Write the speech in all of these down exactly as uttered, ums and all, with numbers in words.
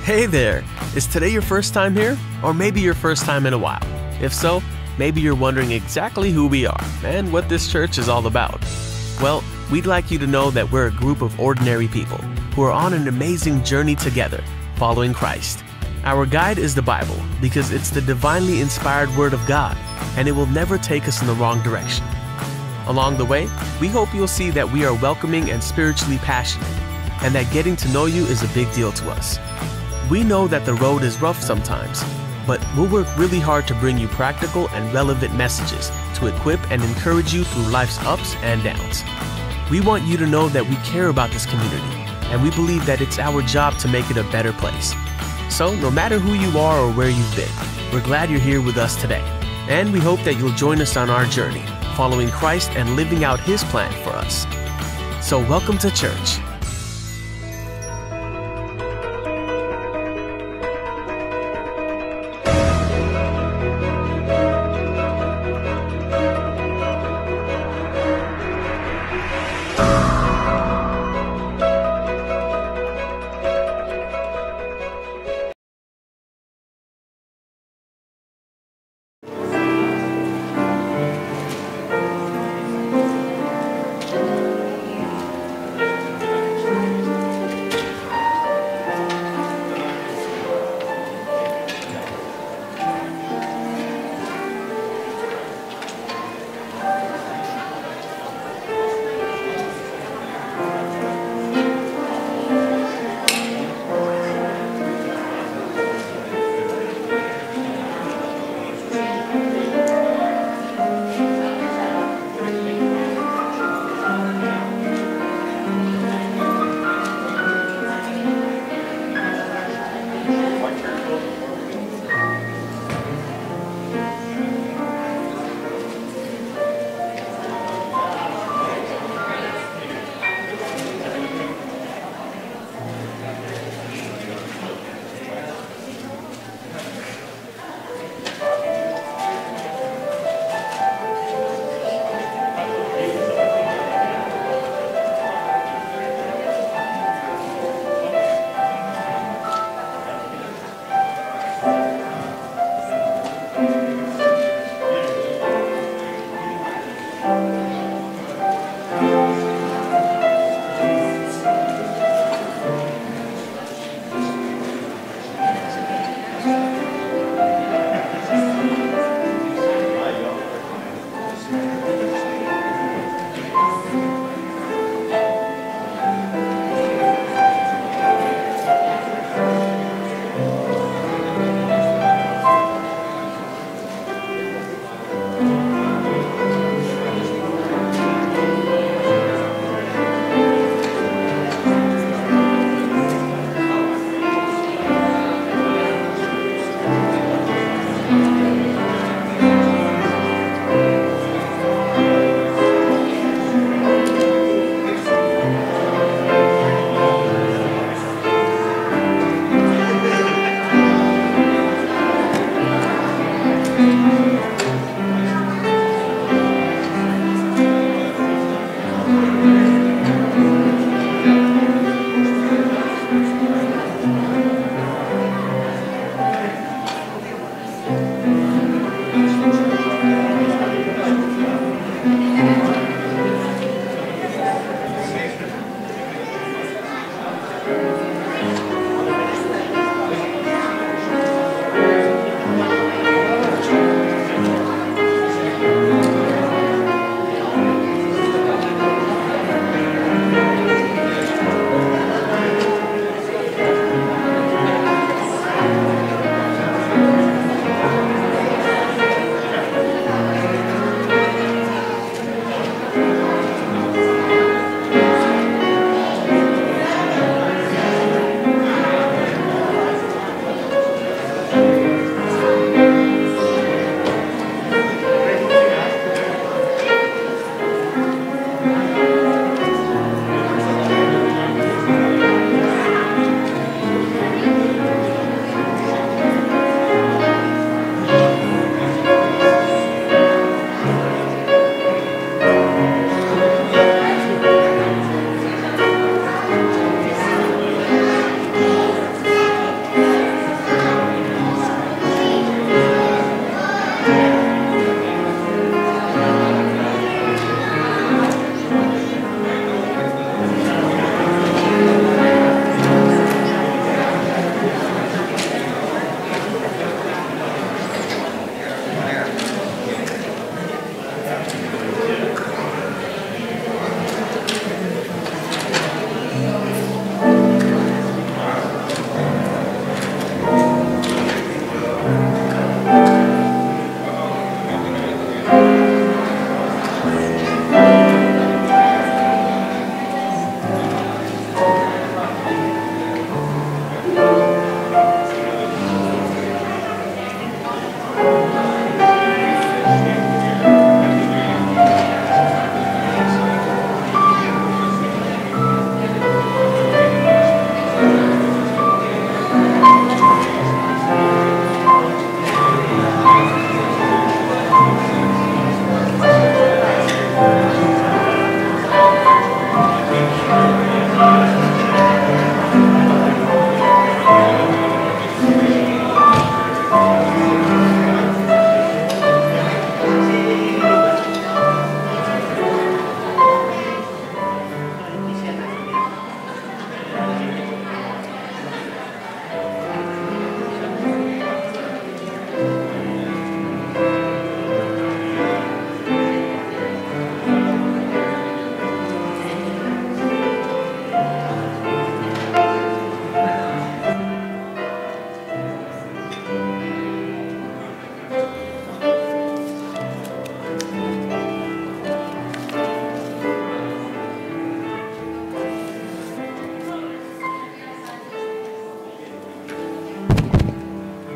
Hey there! Is today your first time here? Or maybe your first time in a while? If so, maybe you're wondering exactly who we are and what this church is all about. Well, we'd like you to know that we're a group of ordinary people who are on an amazing journey together, following Christ. Our guide is the Bible because it's the divinely inspired Word of God, and it will never take us in the wrong direction. Along the way, we hope you'll see that we are welcoming and spiritually passionate, and that getting to know you is a big deal to us. We know that the road is rough sometimes, but we'll work really hard to bring you practical and relevant messages to equip and encourage you through life's ups and downs. We want you to know that we care about this community, and we believe that it's our job to make it a better place. So no matter who you are or where you've been, we're glad you're here with us today, and we hope that you'll join us on our journey, following Christ and living out His plan for us. So welcome to church.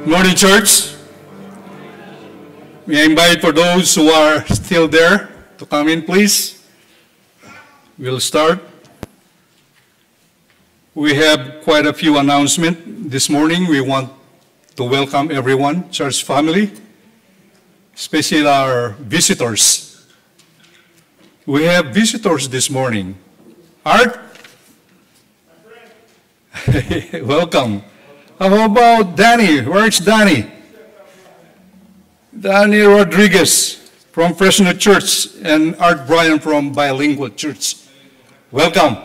Morning, church. May I invite for those who are still there to come in, please. We'll start. We have quite a few announcements this morning. We want to welcome everyone, church family, especially our visitors. We have visitors this morning. Art? Welcome. How about Danny? Where's Danny? Danny Rodriguez from Fresno Church and Art Brian from Bilingual Church. Welcome.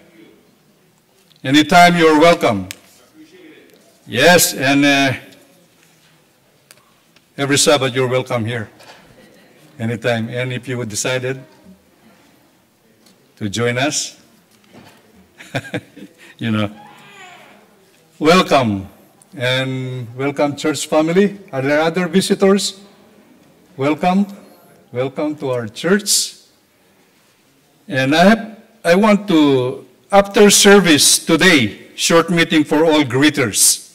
Anytime you're welcome. Yes, and uh, every Sabbath you're welcome here. Anytime. And if you decided to join us, you know, welcome. And welcome, church family. Are there other visitors? Welcome. Welcome to our church. And I, have, I want to, after service today, short meeting for all greeters.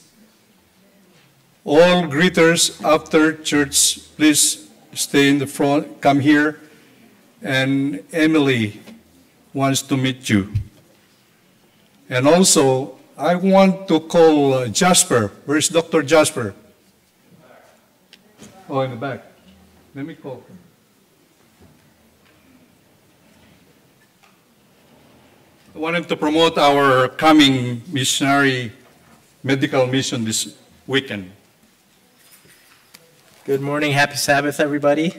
All greeters after church, please stay in the front, come here. And Emily wants to meet you. And also, I want to call uh, Jasper. Where's Doctor Jasper? Oh, in the back. Let me call him. I want him to promote our coming missionary medical mission this weekend. Good morning. Happy Sabbath, everybody.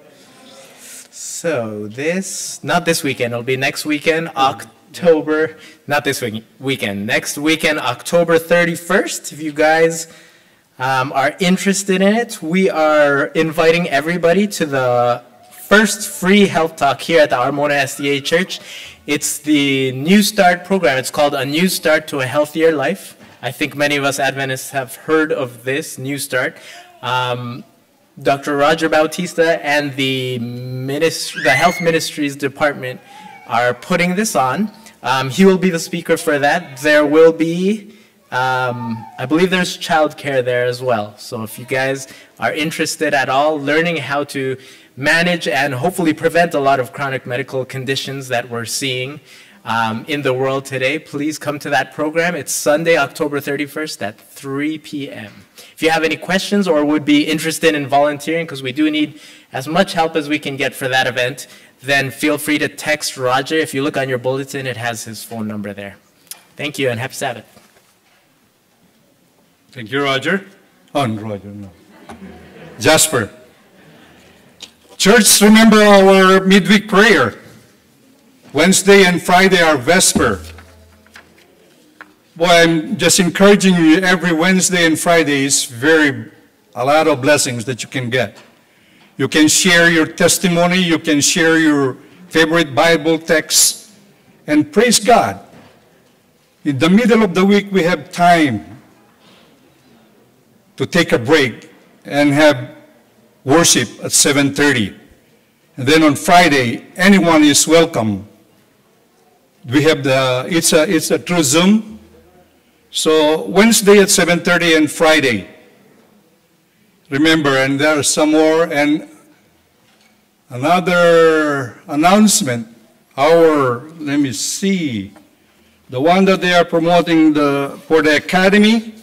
So this, not this weekend, it'll be next weekend, October, not this week, weekend, next weekend, October thirty-first. If you guys um, are interested in it, we are inviting everybody to the first free health talk here at the Armona S D A Church. It's the New Start program. It's called A New Start to a Healthier Life. I think many of us Adventists have heard of this, New Start. Um, Doctor Roger Bautista and the, ministry, the Health Ministries Department are putting this on. Um, he will be the speaker for that. There will be, um, I believe there's childcare there as well. So if you guys are interested at all, learning how to manage and hopefully prevent a lot of chronic medical conditions that we're seeing um, in the world today, please come to that program. It's Sunday, October thirty-first at three p m If you have any questions or would be interested in volunteering, because we do need as much help as we can get for that event, then feel free to text Roger. If you look on your bulletin, it has his phone number there. Thank you and happy Sabbath. Thank you, Roger. Oh, Roger, no. Jasper. Church, remember our midweek prayer. Wednesday and Friday are Vesper. Boy, I'm just encouraging you, every Wednesday and Friday is very, a lot of blessings that you can get. You can share your testimony, you can share your favorite Bible text, and praise God. In the middle of the week, we have time to take a break and have worship at seven thirty. And then on Friday, anyone is welcome. We have the, it's a, it's a through Zoom. So Wednesday at seven thirty and Friday. Remember, and there are some more. And another announcement, our, let me see, the one that they are promoting the, for the academy,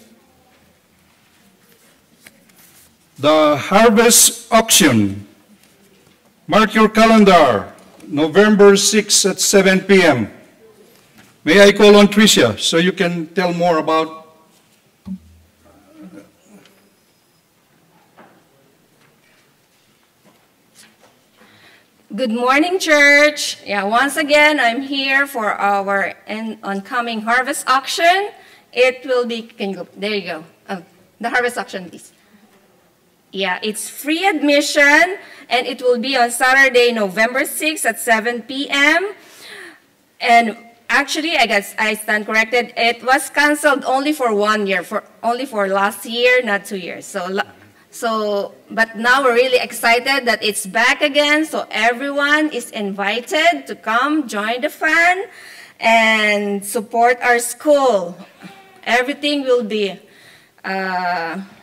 the harvest auction. Mark your calendar, November sixth at seven p m May I call on Trichelle so you can tell more about? Good morning, church. Yeah, once again, I'm here for our oncoming harvest auction. It will be, can you go, there you go. Oh, the harvest auction, please. Yeah, it's free admission, and it will be on Saturday, November sixth at seven p m And actually, I guess I stand corrected. It was canceled only for one year, for only for last year, not two years. So, so, but now we're really excited that it's back again. So everyone is invited to come join the fun and support our school. Everything will be uh,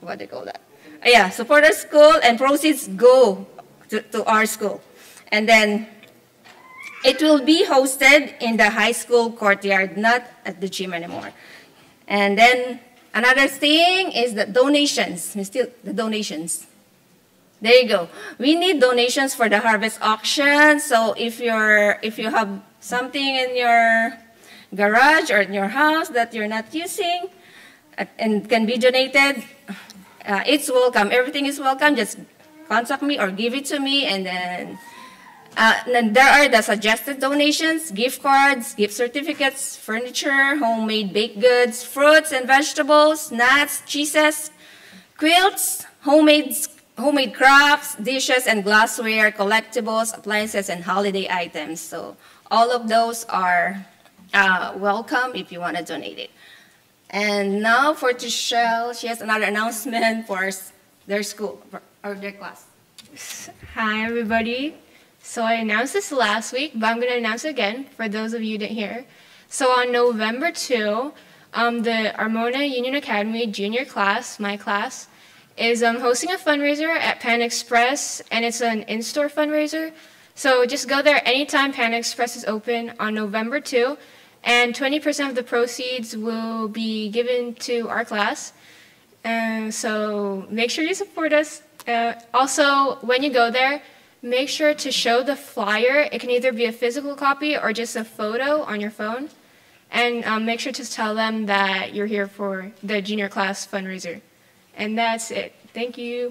what do you call that? Uh, yeah, support our school, and proceeds go to, to our school. And then it will be hosted in the high school courtyard, not at the gym anymore. And then another thing is the donations. We still the donations. There you go. We need donations for the harvest auction. So if you're if you have something in your garage or in your house that you're not using uh, and can be donated, uh, it's welcome. Everything is welcome. Just contact me or give it to me, and then uh, then there are the suggested donations: gift cards, gift certificates, furniture, homemade baked goods, fruits and vegetables, nuts, cheeses, quilts, homemade homemade crafts, dishes and glassware, collectibles, appliances, and holiday items. So all of those are uh, welcome if you want to donate it. And now for Trichelle, she has another announcement for their school, or their class. Hi, everybody. So I announced this last week, but I'm going to announce it again for those of you who didn't hear. So on November second, um, the Armona Union Academy junior class, my class, is um, hosting a fundraiser at Pan Express, and it's an in-store fundraiser. So just go there anytime Pan Express is open on November second, and twenty percent of the proceeds will be given to our class. And so make sure you support us. Uh, also, when you go there, make sure to show the flyer. It can either be a physical copy or just a photo on your phone. And um, make sure to tell them that you're here for the junior class fundraiser. And that's it. Thank you.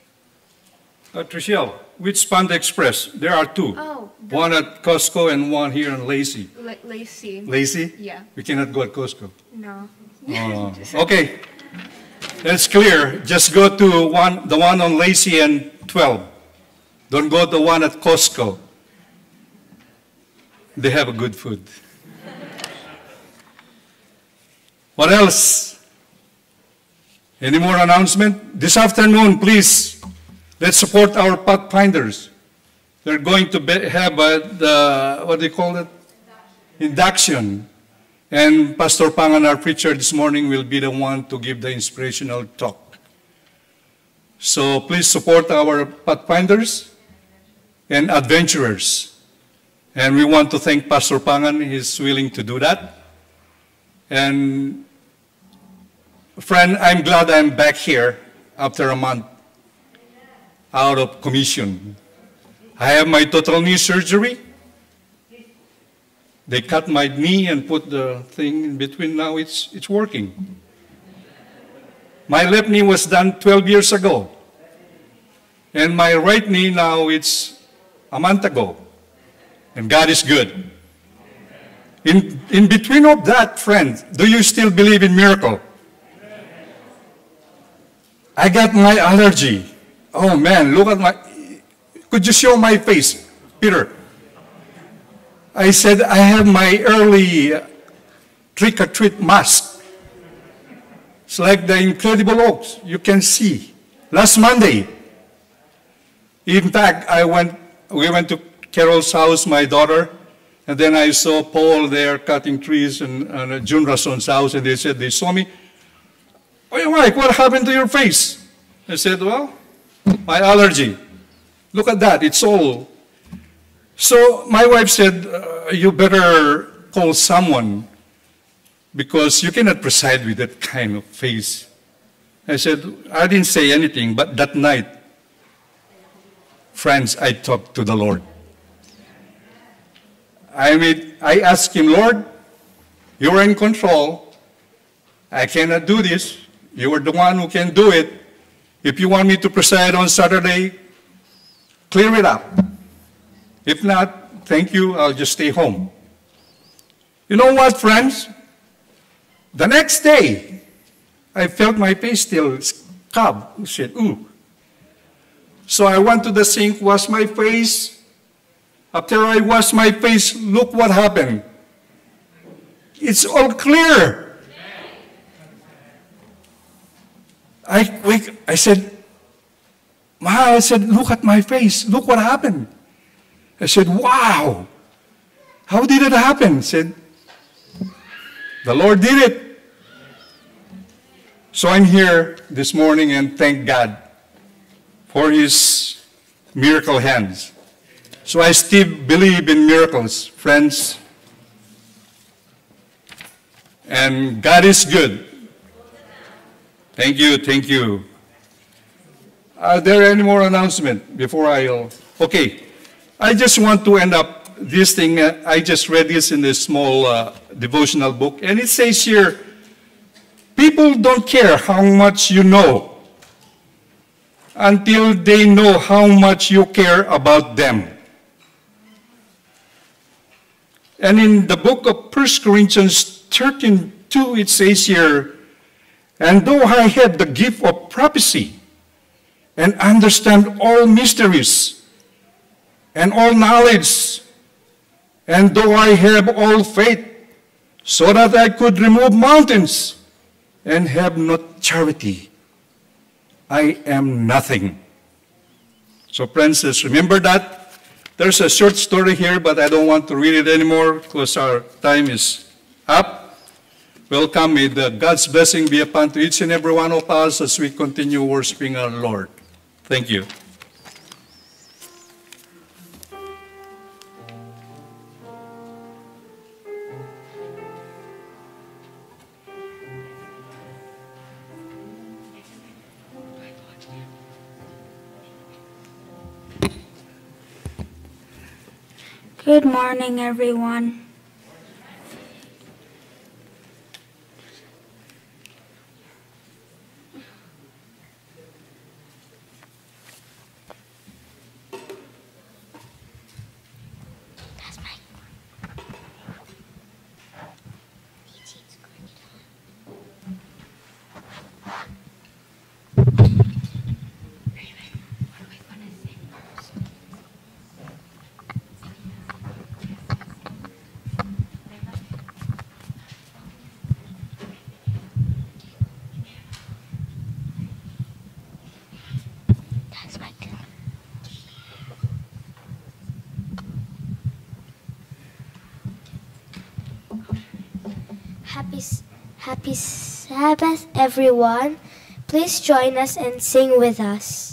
Uh, Trichelle, which Panda Express? There are two. Oh, one at Costco and one here in Lacey. L Lacey. Lacey? Yeah. We cannot go at Costco. No. Oh, okay. That's clear. Just go to one, the one on Lacey and twelve. Don't go to the one at Costco. They have a good food. What else? Any more announcement? This afternoon, please, let's support our pathfinders. They're going to be, have a, the, what do you call it? Induction. And Pastor Pangan, our preacher this morning, will be the one to give the inspirational talk. So please support our pathfinders and adventurers. And we want to thank Pastor Pangan. He's willing to do that. And friend, I'm glad I'm back here after a month out of commission. I have my total knee surgery. They cut my knee and put the thing in between. Now it's, it's working. My left knee was done twelve years ago. And my right knee now, it's a month ago. And God is good. In, in between of that, friend, do you still believe in miracle? I got my allergy. Oh man, look at my, could you show my face, Peter? I said, I have my early trick-or-treat mask. It's like the Incredible Oaks, you can see. Last Monday, in fact, I went, we went to Carol's house, my daughter, and then I saw Paul there cutting trees and, and June Rason's house, and they said, they saw me. Oh, Mike, what happened to your face? I said, well, my allergy. Look at that, it's all. So my wife said, uh, you better call someone because you cannot preside with that kind of face. I said, I didn't say anything, but that night, friends, I talked to the Lord. I made, I asked him, Lord, you are in control. I cannot do this. You are the one who can do it. If you want me to preside on Saturday, clear it up. If not, thank you, I'll just stay home. You know what, friends? The next day, I felt my face still scab. I said, ooh. So I went to the sink, washed my face. After I washed my face, look what happened. It's all clear. I, quick, I said, Ma, I said, look at my face. Look what happened. I said, wow. How did it happen? I said, the Lord did it. So I'm here this morning and thank God for his miracle hands. So I still believe in miracles, friends. And God is good. Thank you, thank you. Are there any more announcements before I... Okay, I just want to end up this thing. Uh, I just read this in a small uh, devotional book, and it says here, people don't care how much you know until they know how much you care about them. And in the book of First Corinthians thirteen two, it says here, and though I have the gift of prophecy and understand all mysteries and all knowledge, and though I have all faith so that I could remove mountains and have not charity, I am nothing. So friends, just remember that. There's a short story here, but I don't want to read it anymore because our time is up. Welcome. May the God's blessing be upon to each and every one of us as we continue worshiping our Lord. Thank you. Good morning, everyone. Happy, happy Sabbath, everyone. Please join us and sing with us.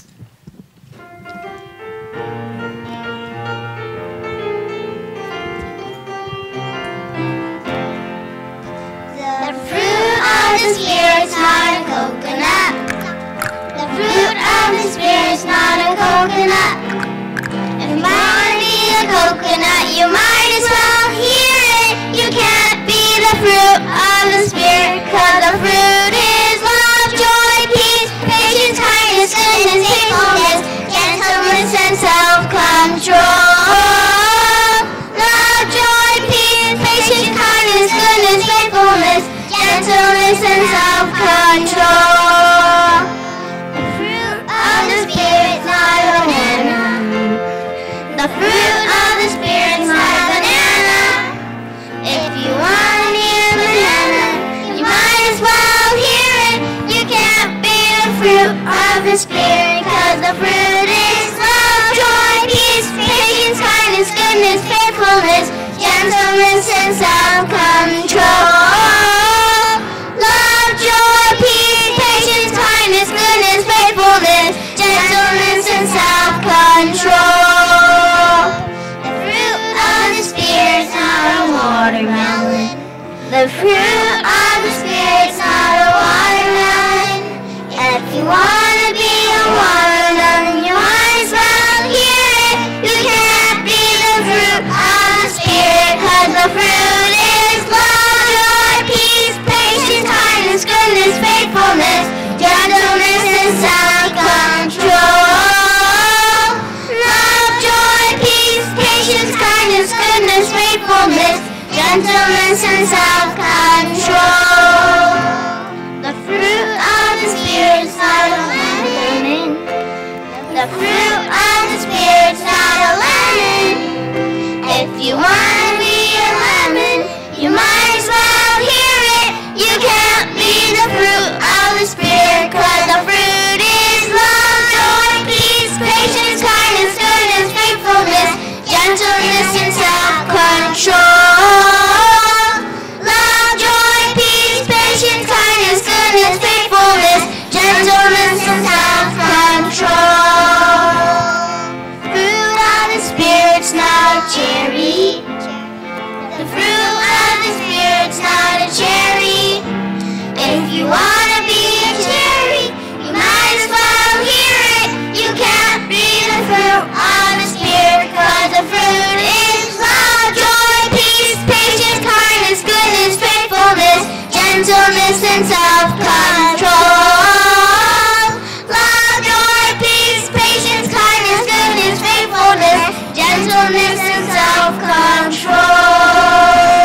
The fruit of the Spirit's not a coconut. The fruit of the Spirit's not a coconut. If you want to be a coconut, you might as well hear it. You can't be the fruit of the Spirit, 'cause the fruit is love, joy, peace, patience, kindness, goodness, faithfulness, gentleness, and self-control. Love, joy, peace, patience, kindness, goodness, faithfulness, gentleness, and self-control. The fruit of the Spirit's not a banana. The fruit of the Spirit's not a banana. If you want to be a banana, you might as well hear it. You can't be the fruit of the Spirit, 'cause the fruit is love, joy, peace, patience, kindness, goodness, faithfulness, gentleness, and self-control. Love, joy, peace, patience, kindness, goodness, faithfulness, gentleness, and self-control. The fruit of the Spirit's not a watermelon. The fruit of the Spirit's not a watermelon. And if you want to be a watermelon, you might as well hear it. You can't be the fruit of the Spirit, 'cause the fruit is love, joy, peace, patience, kindness, goodness, faithfulness, gentleness, and self-control. Love, joy, peace, patience, kindness, goodness, faithfulness, gentleness, and self-control. The fruit of the Spirit's not a lemon. The fruit of the Spirit's not a lemon. If you want to be a lemon, you might as well hear it. You can't be the fruit of the Spirit, 'cause the fruit is love, joy, peace, patience, kindness, goodness, faithfulness, gentleness, and self-control. Love, joy, peace, patience, kindness, goodness, faithfulness, fruit of the Spirit, 'cause the fruit is love, joy, peace, patience, kindness, goodness, faithfulness, gentleness, and self-control. Love, joy, peace, patience, kindness, goodness, faithfulness, gentleness, and self-control.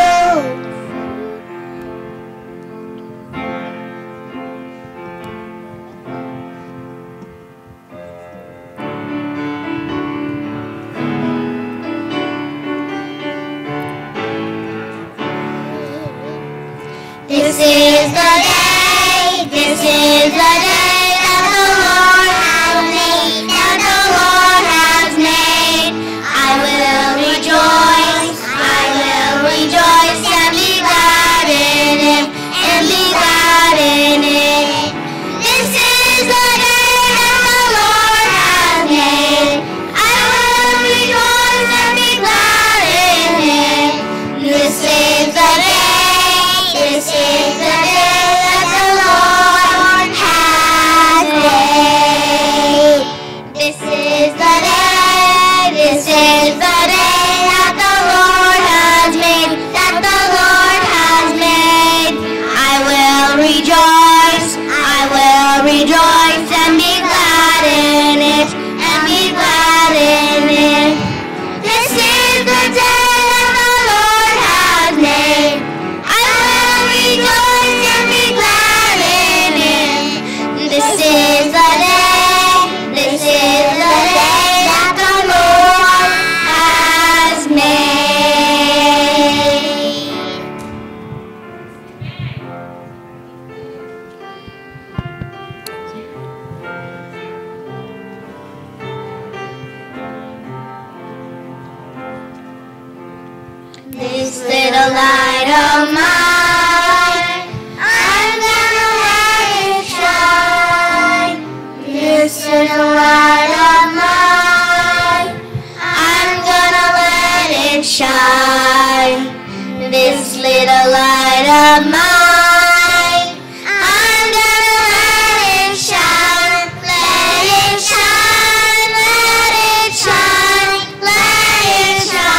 This is the day, this is the day that the Lord has made, that the Lord has made. I will rejoice, I will rejoice and be glad in it, and be glad in it. This is the day that the Lord has made. I will rejoice and be glad in it. This is the day. This is the day that the Lord has made. This is the day, this is the day that the Lord has made, that the Lord has made. I will rejoice, I will rejoice and be glad in it, and be glad in it. This is the day that the Lord has made. Rejoice and be glad in it. This is the day, this is the day that the Lord has made. This little light of mine, I'm gonna let it shine. This little light of mine, I'm gonna let it shine. This little light of mine, I'm gonna let it shine. Let it shine, let it shine, let it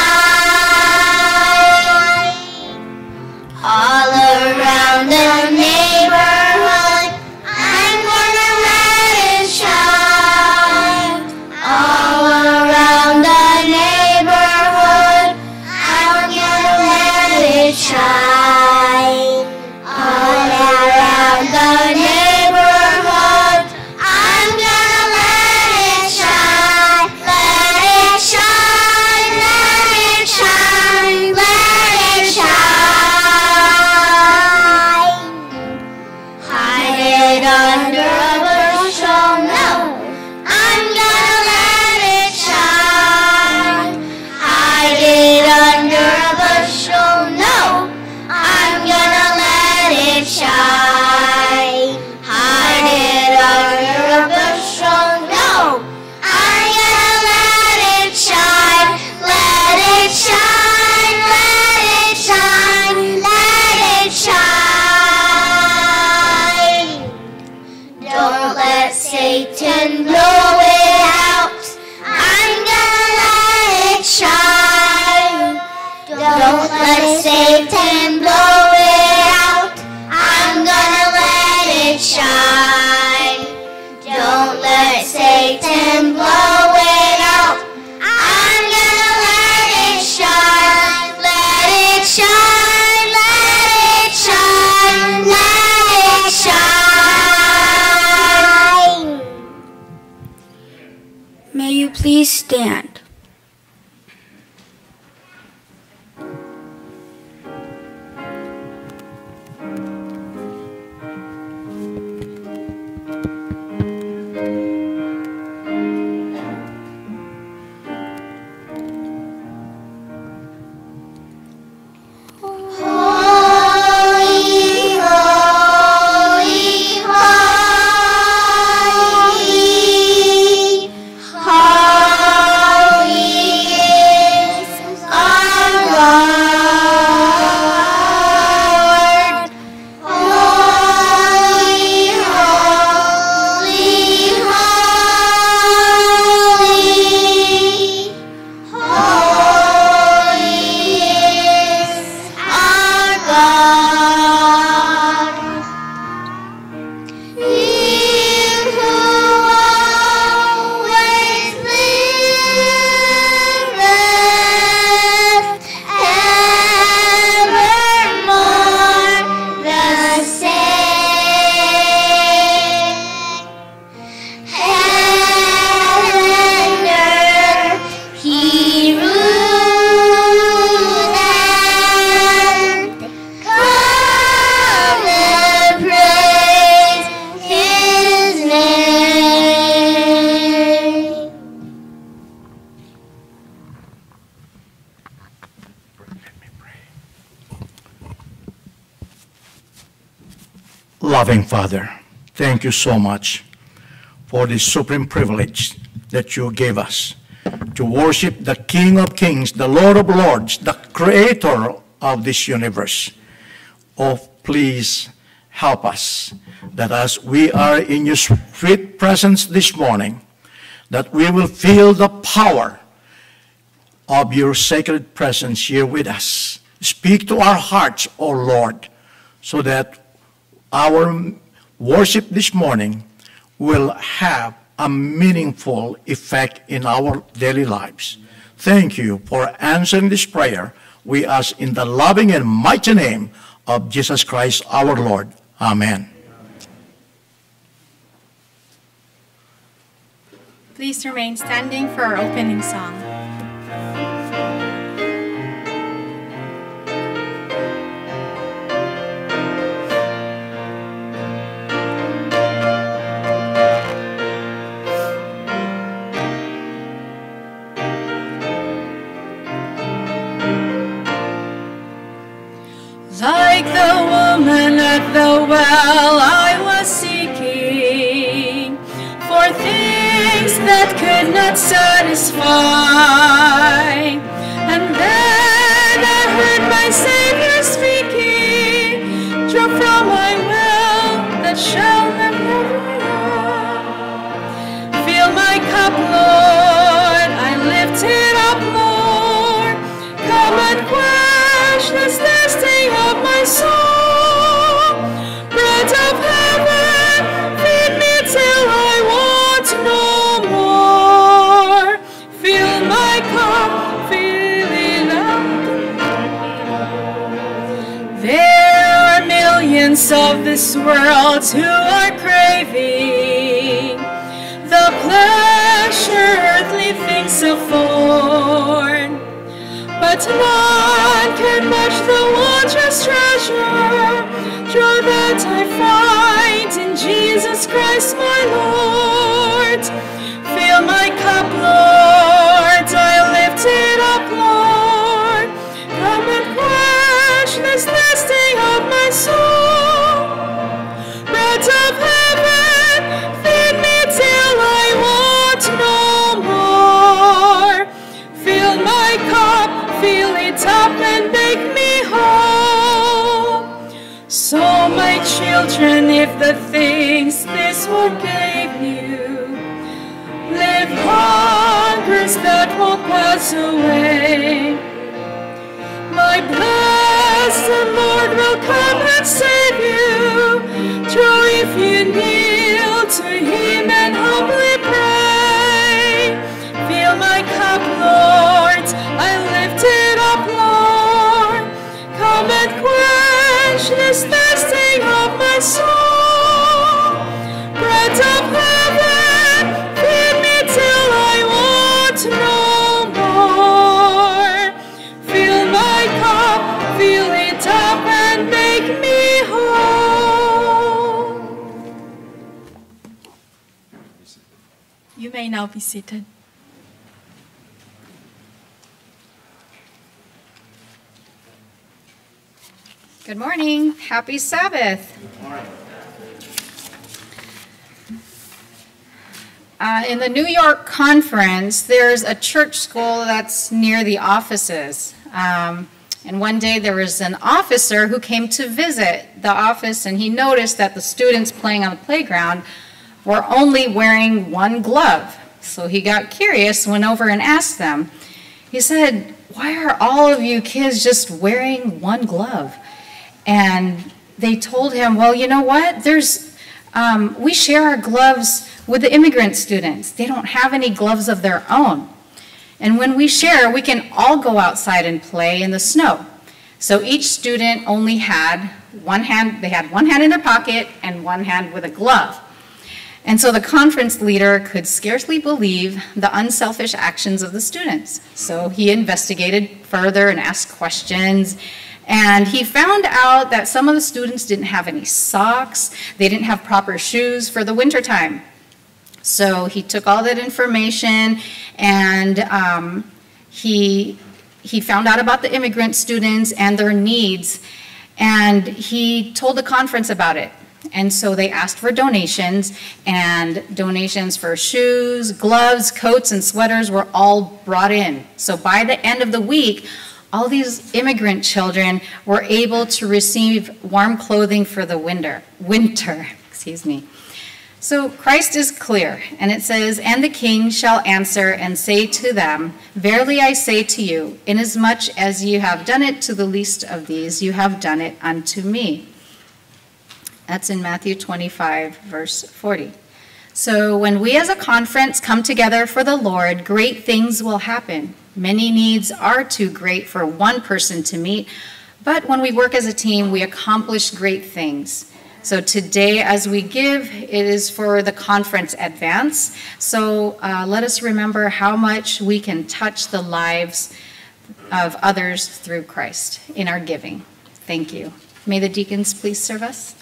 shine. All around the neighborhood, I'm gonna let it shine. All around the neighborhood, I'm gonna let it shine. All around the neighborhood, I'm gonna let it shine. Let it shine, let it shine, let it shine. Hide it under a bushel, no, I'm gonna let it shine. Hide it under a bushel, no, I'm gonna let it shine. Hide it under a bushel, no, I'm gonna let it shine. Let it shine, let it shine, let it shine. Don't let Satan blow it out. I'm gonna let it shine. Don't let Satan blow it out. I'm gonna let it shine. Don't let Satan blow it out. I'm gonna let it shine. Let it shine, let it shine, let it shine. May you please stand. Holy, holy, holy. Loving Father, thank you so much for this supreme privilege that you gave us to worship the King of Kings, the Lord of Lords, the Creator of this universe. Oh, please help us that as we are in your sweet presence this morning, that we will feel the power of your sacred presence here with us. Speak to our hearts, O Lord, so that our worship this morning will have a meaningful effect in our daily lives. Thank you for answering this prayer. We ask in the loving and mighty name of Jesus Christ our Lord. Amen. Please remain standing for our opening song. Like the woman at the well, I was seeking for things that could not satisfy. And then I heard my Savior speaking, draw from my well that shall never run. Fill my cup, Lord, I lift it up, Lord. Come and quench this thirsting of my soul. Bread of heaven, feed me till I want no more. Fill my cup, fill it up. There are millions of this world who are craving the pleasure earthly things afford, but none can match the wondrous treasure, joy that I find in Jesus Christ my Lord. Fill my cup, Lord, I lift it up, Lord. Come and quench this thirsting of my soul. Bread of heaven, feed me till I want no more. Fill my cup, fill it up and make me whole. So my children, if the things this world gave you live hungers that won't pass away, my blessed Lord will come and save you. True, if you kneel to him and humbly pray. Fill my cup, Lord, I lift it up, Lord. Come and quench this thirsting of my soul. Bread of heaven, feed me till I want no more. Fill my cup, fill it up and make me whole. You may now be seated. Good morning. Happy Sabbath. Good morning. Uh, in the New York conference, there's a church school that's near the offices. Um, and one day there was an officer who came to visit the office, and he noticed that the students playing on the playground were only wearing one glove. So he got curious, went over and asked them. He said, "Why are all of you kids just wearing one glove?" And they told him, "Well, you know what? There's, um, we share our gloves with the immigrant students. They don't have any gloves of their own. And when we share, we can all go outside and play in the snow." So each student only had one hand, they had one hand in their pocket and one hand with a glove. And so the conference leader could scarcely believe the unselfish actions of the students. So he investigated further and asked questions. And he found out that some of the students didn't have any socks. They didn't have proper shoes for the wintertime. So he took all that information, and um, he, he found out about the immigrant students and their needs. And he told the conference about it. and so they asked for donations, and donations for shoes, gloves, coats, and sweaters were all brought in. So by the end of the week, all these immigrant children were able to receive warm clothing for the winter. Winter, excuse me. So Christ is clear, and it says, "And the king shall answer and say to them, Verily I say to you, inasmuch as you have done it to the least of these, you have done it unto me." That's in Matthew twenty-five, verse forty. So when we as a conference come together for the Lord, great things will happen. Many needs are too great for one person to meet, but when we work as a team, we accomplish great things. So today, as we give, it is for the conference advance. So uh, let us remember how much we can touch the lives of others through Christ in our giving. Thank you. May the deacons please serve us.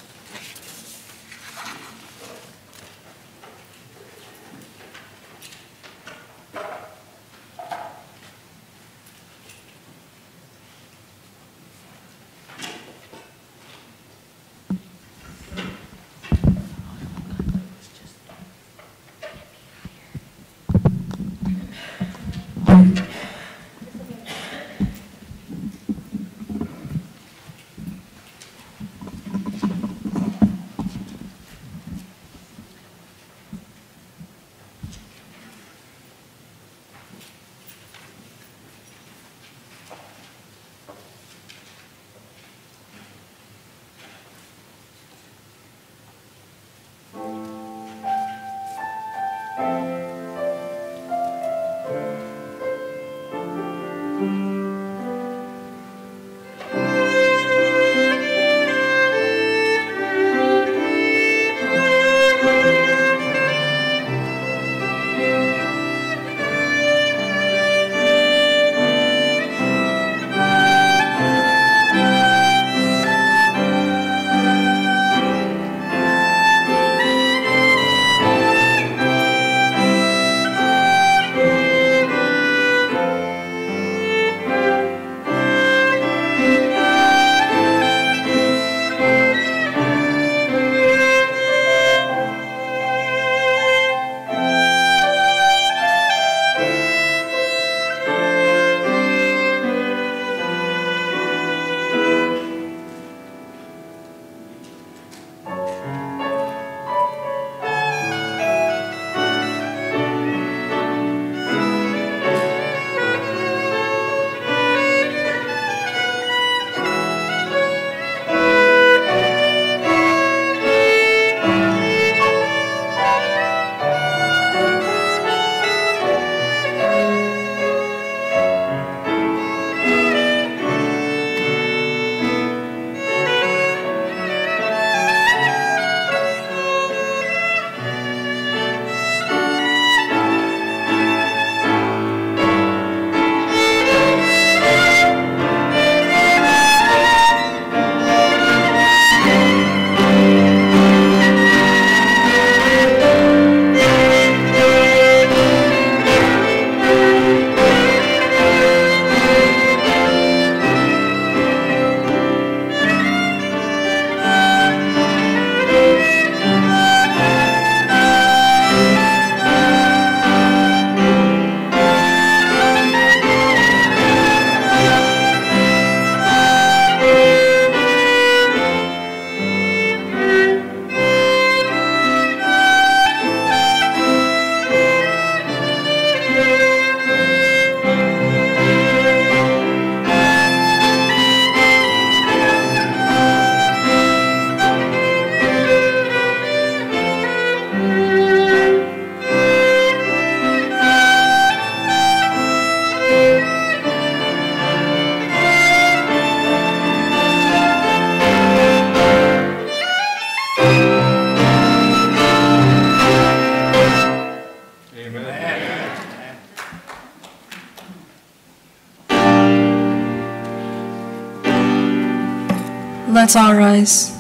Let's all rise.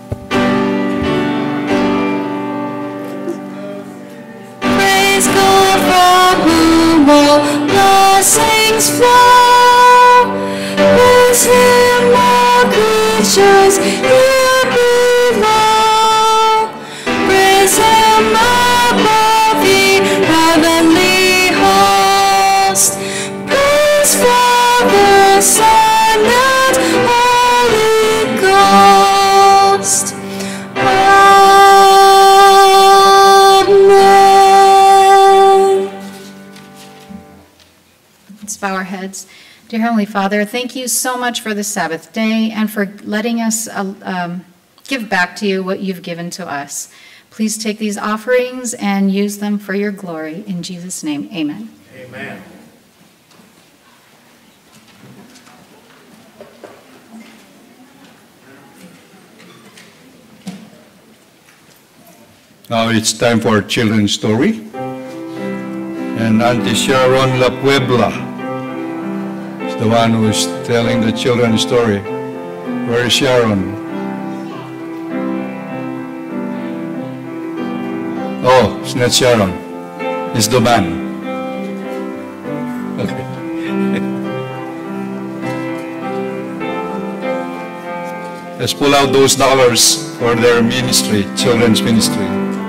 Praise God from whom all blessings flow. Praise Him, all creatures here below. heads. Dear Heavenly Father, thank you so much for the Sabbath day and for letting us uh, um, give back to you what you've given to us. Please take these offerings and use them for your glory. In Jesus' name, amen. Amen. Now it's time for children's story. And Auntie Sharon La Puebla is the one who's telling the children's story. Where is Sharon? Oh, it's not Sharon. It's the man. Okay. Let's pull out those dollars for their ministry, children's ministry.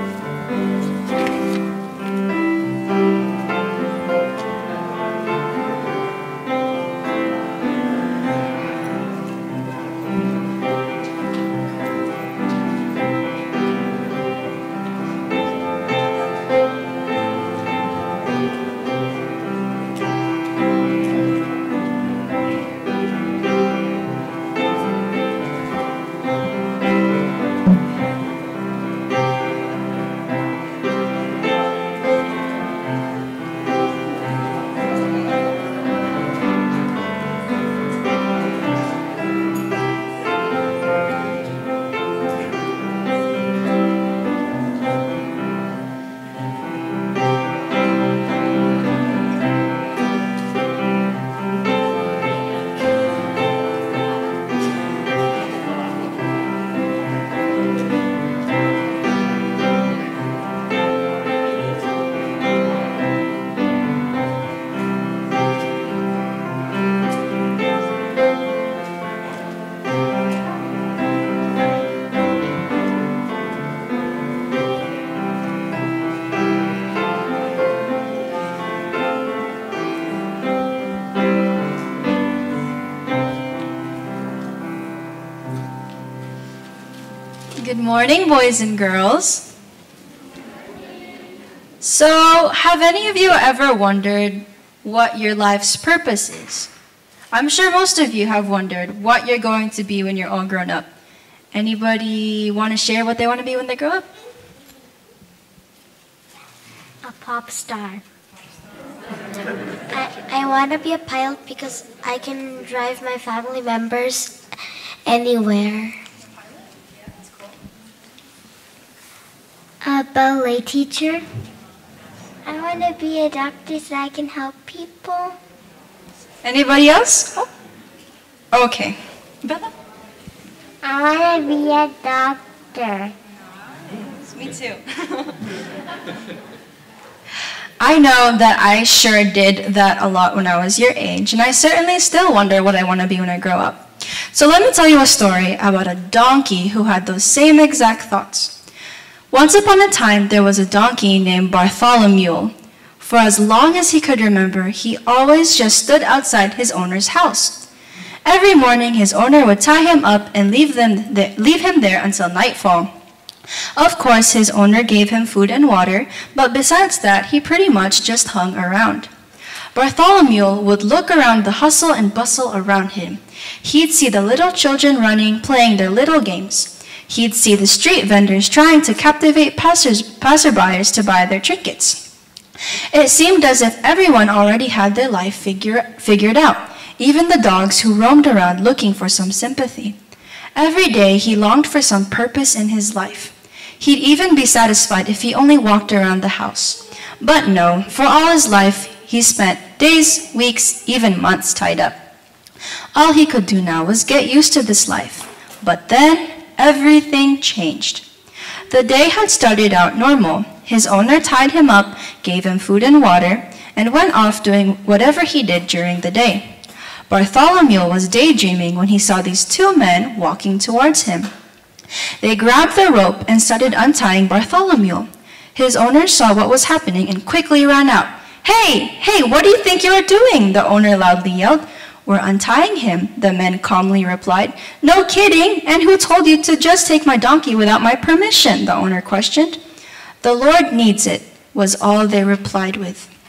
Good morning, boys and girls. So, have any of you ever wondered what your life's purpose is? I'm sure most of you have wondered what you're going to be when you're all grown up. Anybody want to share what they want to be when they grow up? A pop star. I, I want to be a pilot because I can drive my family members anywhere. A ballet teacher. I want to be a doctor so I can help people. Anybody else? Oh. Okay. Bella? I want to be a doctor. Me too. I know that I sure did that a lot when I was your age, and I certainly still wonder what I want to be when I grow up. So let me tell you a story about a donkey who had those same exact thoughts. Once upon a time, there was a donkey named Bartholomew. For as long as he could remember, he always just stood outside his owner's house. Every morning, his owner would tie him up and leave, them th- leave him there until nightfall. Of course, his owner gave him food and water, but besides that, he pretty much just hung around. Bartholomew would look around the hustle and bustle around him. He'd see the little children running, playing their little games. He'd see the street vendors trying to captivate passers, passerbyers to buy their trinkets. It seemed as if everyone already had their life figure, figured out, even the dogs who roamed around looking for some sympathy. Every day he longed for some purpose in his life. He'd even be satisfied if he only walked around the house. But no, for all his life, he spent days, weeks, even months tied up. All he could do now was get used to this life. But then, everything changed. The day had started out normal. His owner tied him up, gave him food and water, and went off doing whatever he did during the day. Bartholomew was daydreaming when he saw these two men walking towards him. They grabbed the rope and started untying Bartholomew. His owner saw what was happening and quickly ran out. "Hey, hey, what do you think you are doing?" the owner loudly yelled. "We're untying him," the men calmly replied. "No kidding, and who told you to just take my donkey without my permission?" the owner questioned. "The Lord needs it," was all they replied with.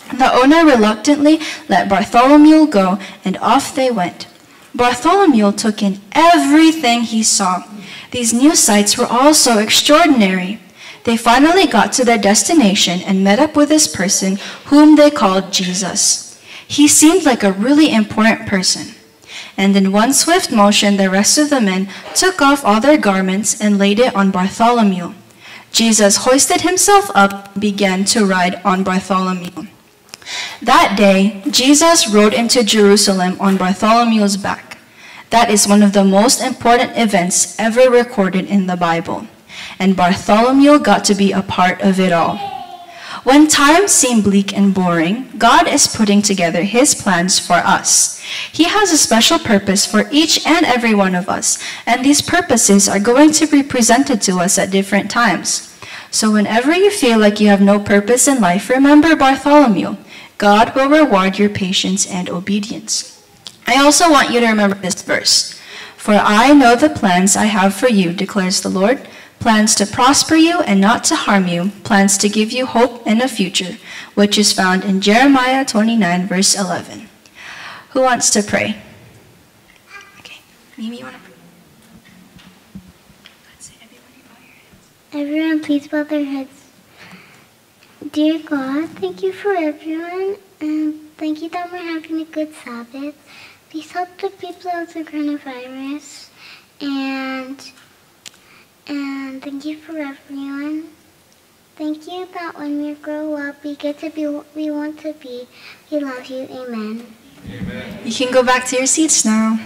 The owner reluctantly let Bartholomew go, and off they went. Bartholomew took in everything he saw. These new sights were all so extraordinary. They finally got to their destination and met up with this person whom they called Jesus. He seemed like a really important person. And in one swift motion, the rest of the men took off all their garments and laid it on Bartholomew. Jesus hoisted himself up and began to ride on Bartholomew. That day, Jesus rode into Jerusalem on Bartholomew's back. That is one of the most important events ever recorded in the Bible. And Bartholomew got to be a part of it all. When times seem bleak and boring, God is putting together his plans for us. He has a special purpose for each and every one of us, and these purposes are going to be presented to us at different times. So whenever you feel like you have no purpose in life, remember Bartholomew. God will reward your patience and obedience. I also want you to remember this verse. For I know the plans I have for you, declares the Lord, plans to prosper you and not to harm you, plans to give you hope and a future, which is found in Jeremiah twenty-nine, verse eleven. Who wants to pray? Okay, Mimi, you want to pray? Let's say everybody bow your heads. Everyone, please bow their heads. Dear God, thank you for everyone, and thank you that we're having a good Sabbath. Please help the people of the coronavirus, and and thank you for everyone. Thank you that when we grow up, we get to be what we want to be. We love you. Amen. Amen. You can go back to your seats now.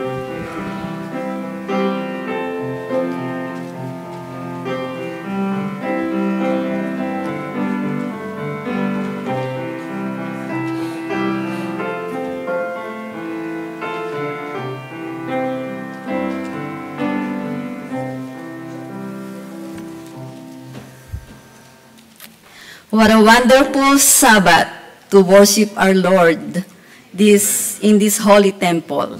What a wonderful Sabbath to worship our Lord this in this holy temple.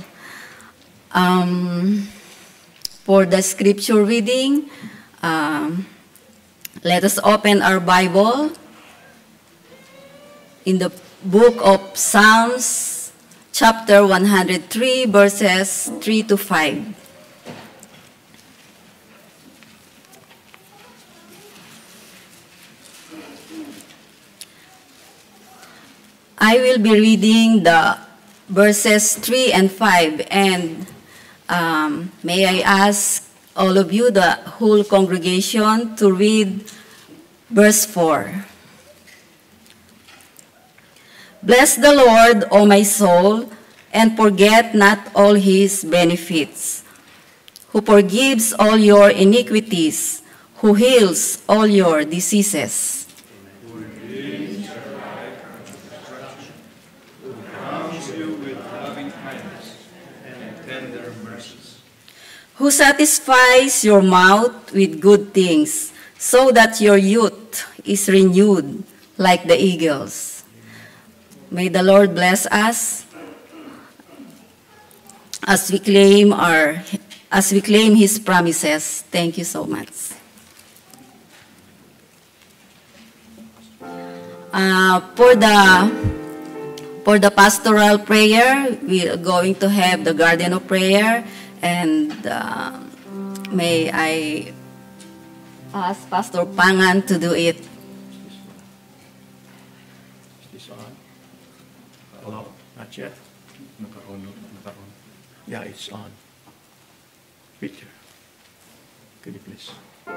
Um, for the scripture reading, um, let us open our Bible in the book of Psalms, chapter one hundred three, verses three to five. I will be reading the verses three and five, and um, may I ask all of you, the whole congregation, to read verse four. Bless the Lord, O my soul, and forget not all his benefits, who forgives all your iniquities, who heals all your diseases, who satisfies your mouth with good things, so that your youth is renewed like the eagles. May the Lord bless us as we claim our, as we claim his promises. Thank you so much. Uh, for the for the pastoral prayer, we are going to have the Garden of Prayer. And uh, may I ask Pastor Pangan to do it. Is this on? Hello? Not yet? Yeah, it's on. Peter, could you please?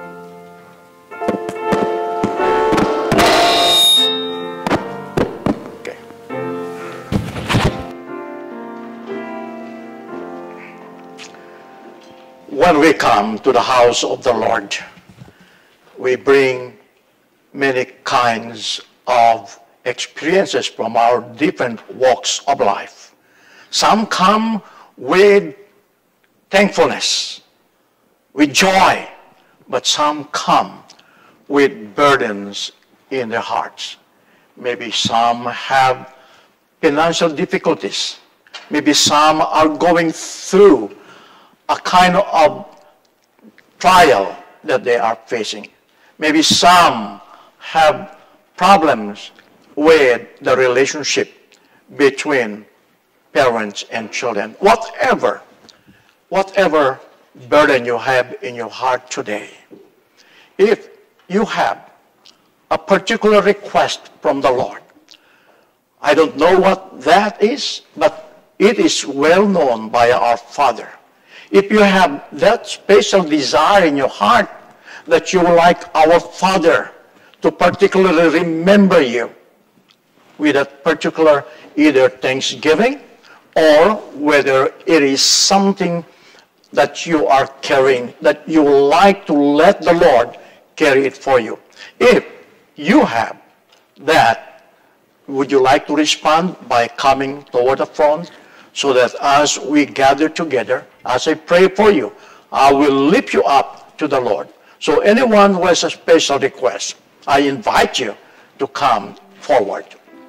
When we come to the house of the Lord, we bring many kinds of experiences from our different walks of life. Some come with thankfulness, with joy, but some come with burdens in their hearts. Maybe some have financial difficulties. Maybe some are going through a kind of trial that they are facing. Maybe some have problems with the relationship between parents and children. Whatever, whatever burden you have in your heart today, if you have a particular request from the Lord, I don't know what that is, but it is well known by our Father. If you have that special desire in your heart that you would like our Father to particularly remember you with a particular either thanksgiving or whether it is something that you are carrying, that you would like to let the Lord carry it for you. If you have that, would you like to respond by coming toward the front so that as we gather together, as I pray for you, I will lift you up to the Lord. So anyone who has a special request, I invite you to come forward.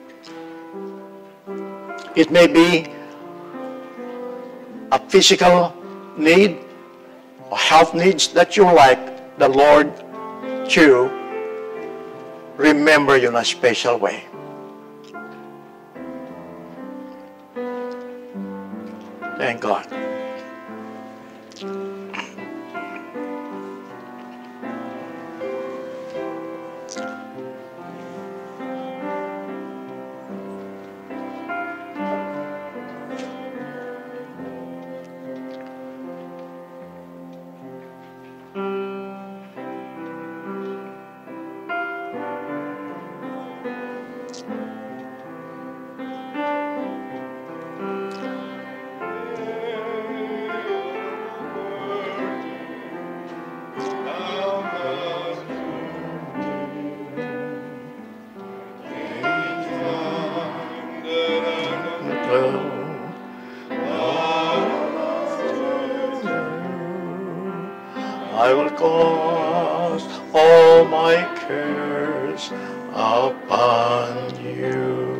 It may be a physical need, or health needs that you like the Lord to remember you in a special way. Thank God. I will cast all my cares upon you.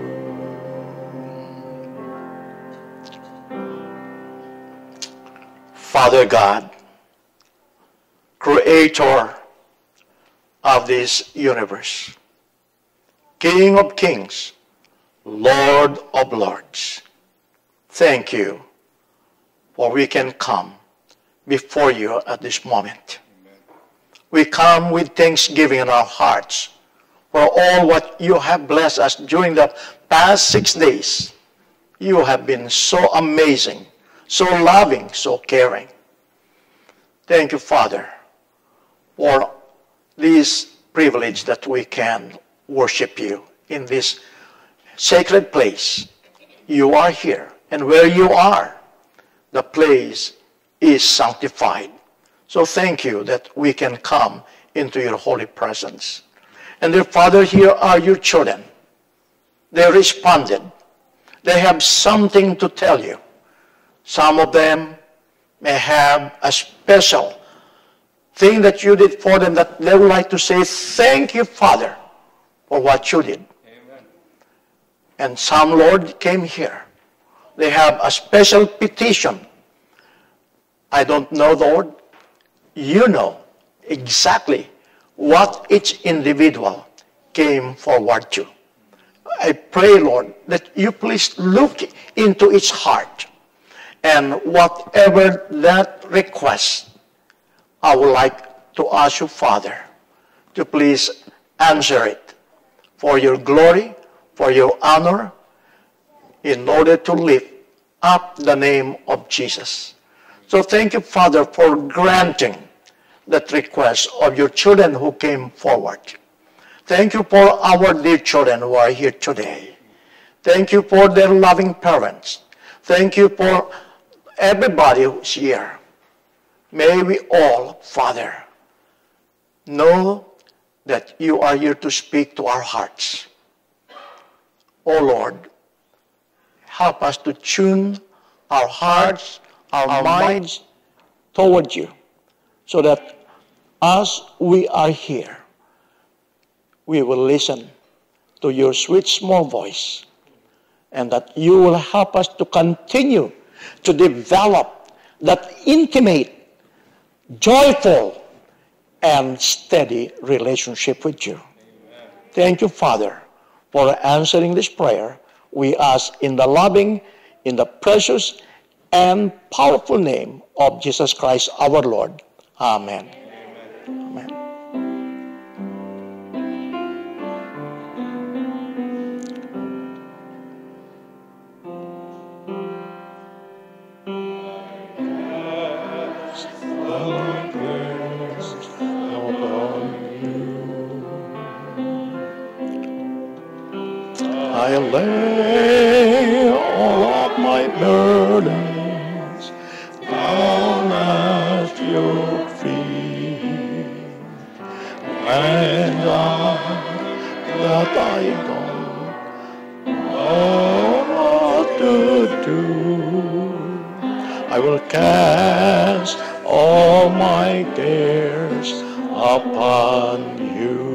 Father God, Creator of this universe, King of kings, Lord of lords, thank you for we can come before you at this moment. Amen. We come with thanksgiving in our hearts for all what you have blessed us during the past six days. You have been so amazing, so loving, so caring. Thank you, Father, for this privilege that we can worship you in this sacred place. You are here, and where you are, the place is sanctified. So thank you that we can come into your holy presence. And dear Father, here are your children. They responded. They have something to tell you. Some of them may have a special thing that you did for them that they would like to say, thank you, Father, for what you did. Amen. And some, Lord, came here. They have a special petition. I don't know, Lord. You know exactly what each individual came forward to. I pray, Lord, that you please look into each heart, and whatever that request, I would like to ask you, Father, to please answer it for your glory, for your honor, in order to lift up the name of Jesus. So thank you, Father, for granting that request of your children who came forward. Thank you for our dear children who are here today. Thank you for their loving parents. Thank you for everybody who's here. May we all, Father, know that you are here to speak to our hearts. Oh Lord, help us to tune our hearts, our, our minds toward you, so that as we are here, we will listen to your sweet small voice, and that you will help us to continue to develop that intimate, joyful, and steady relationship with you. Amen. Thank you, Father, for answering this prayer. We ask in the loving, in the precious, and powerful name of Jesus Christ our Lord. Amen. Amen. Amen. I lay all of my burdens down at your feet, and I, that I don't know what to do, I will cast all my cares upon you.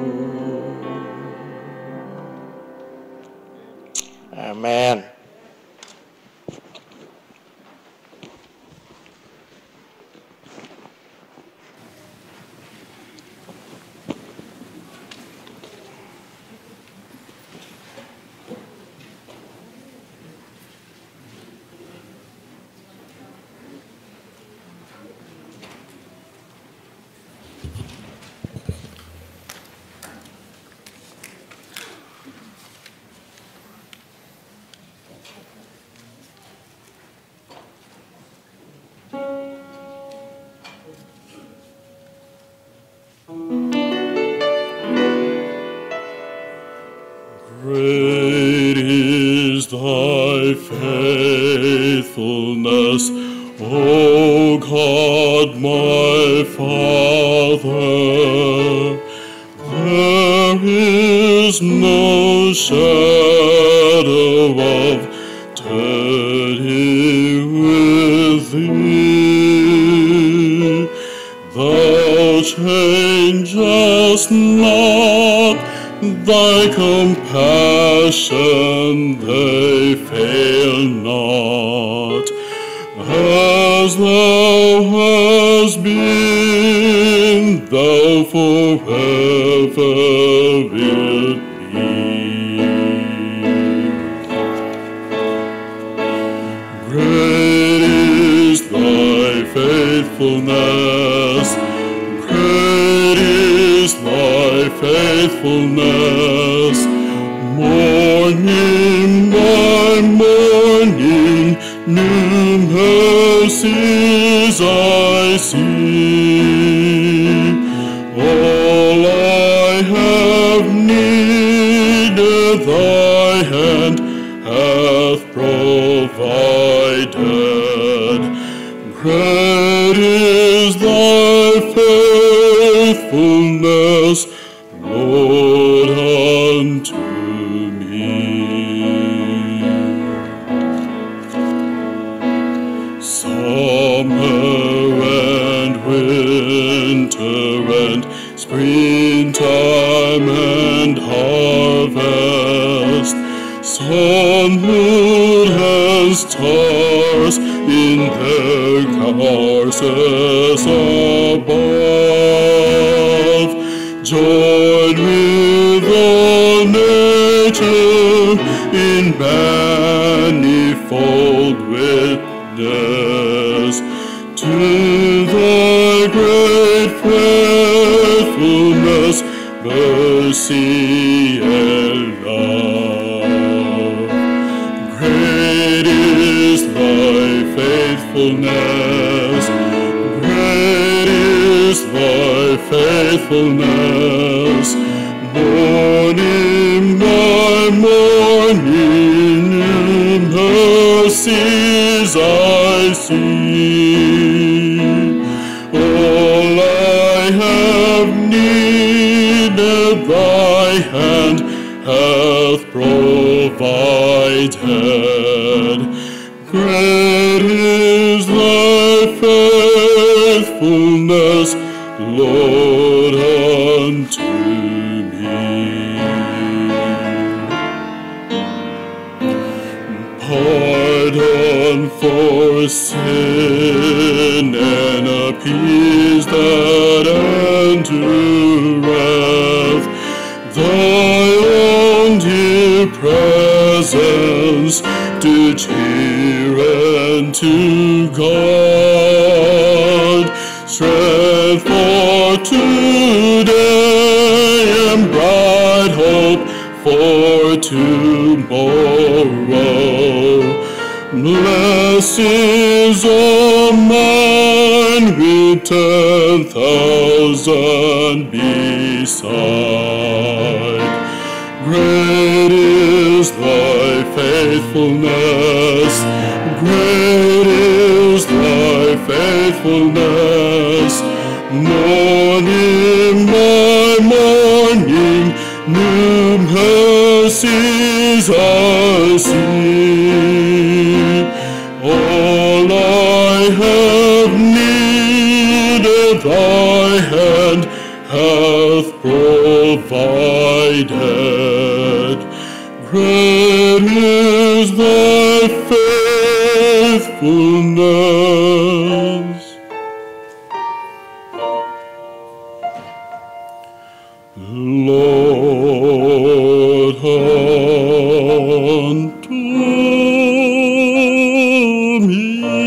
Amen. Great is thy faithfulness, O God my Father. There is no shadow of turning with thee. Thou changest not, thy compassion, they fail not. As thou hast been, thou forever wilt be. Great is thy faithfulness, great is thy faithfulness. Morning by morning, new mercies I see. All I have needed, thy hand hath provided. Great is thy faithfulness, Lord, unto me. Summer and winter and springtime and harvest, sun, moon, and stars in their courses above, join with all nature in manifold witness to thy great faithfulness, mercy, and love. Great is thy faithfulness, great is thy faithfulness. Morning by morning, new mercies I see. All I have needed, thy hand hath provided. Great is thy faithfulness, Lord, unto me. Pardon for sin and a peace that endureth, thy own to cheer and to God, strength for today and bright hope for tomorrow. Blessings all mine with ten thousand beside. Great is thy faithfulness, great is thy faithfulness. Morning by morning, new mercies I see. All I have needed, thy hand hath provided. Great is thy faithfulness. Lord, unto me.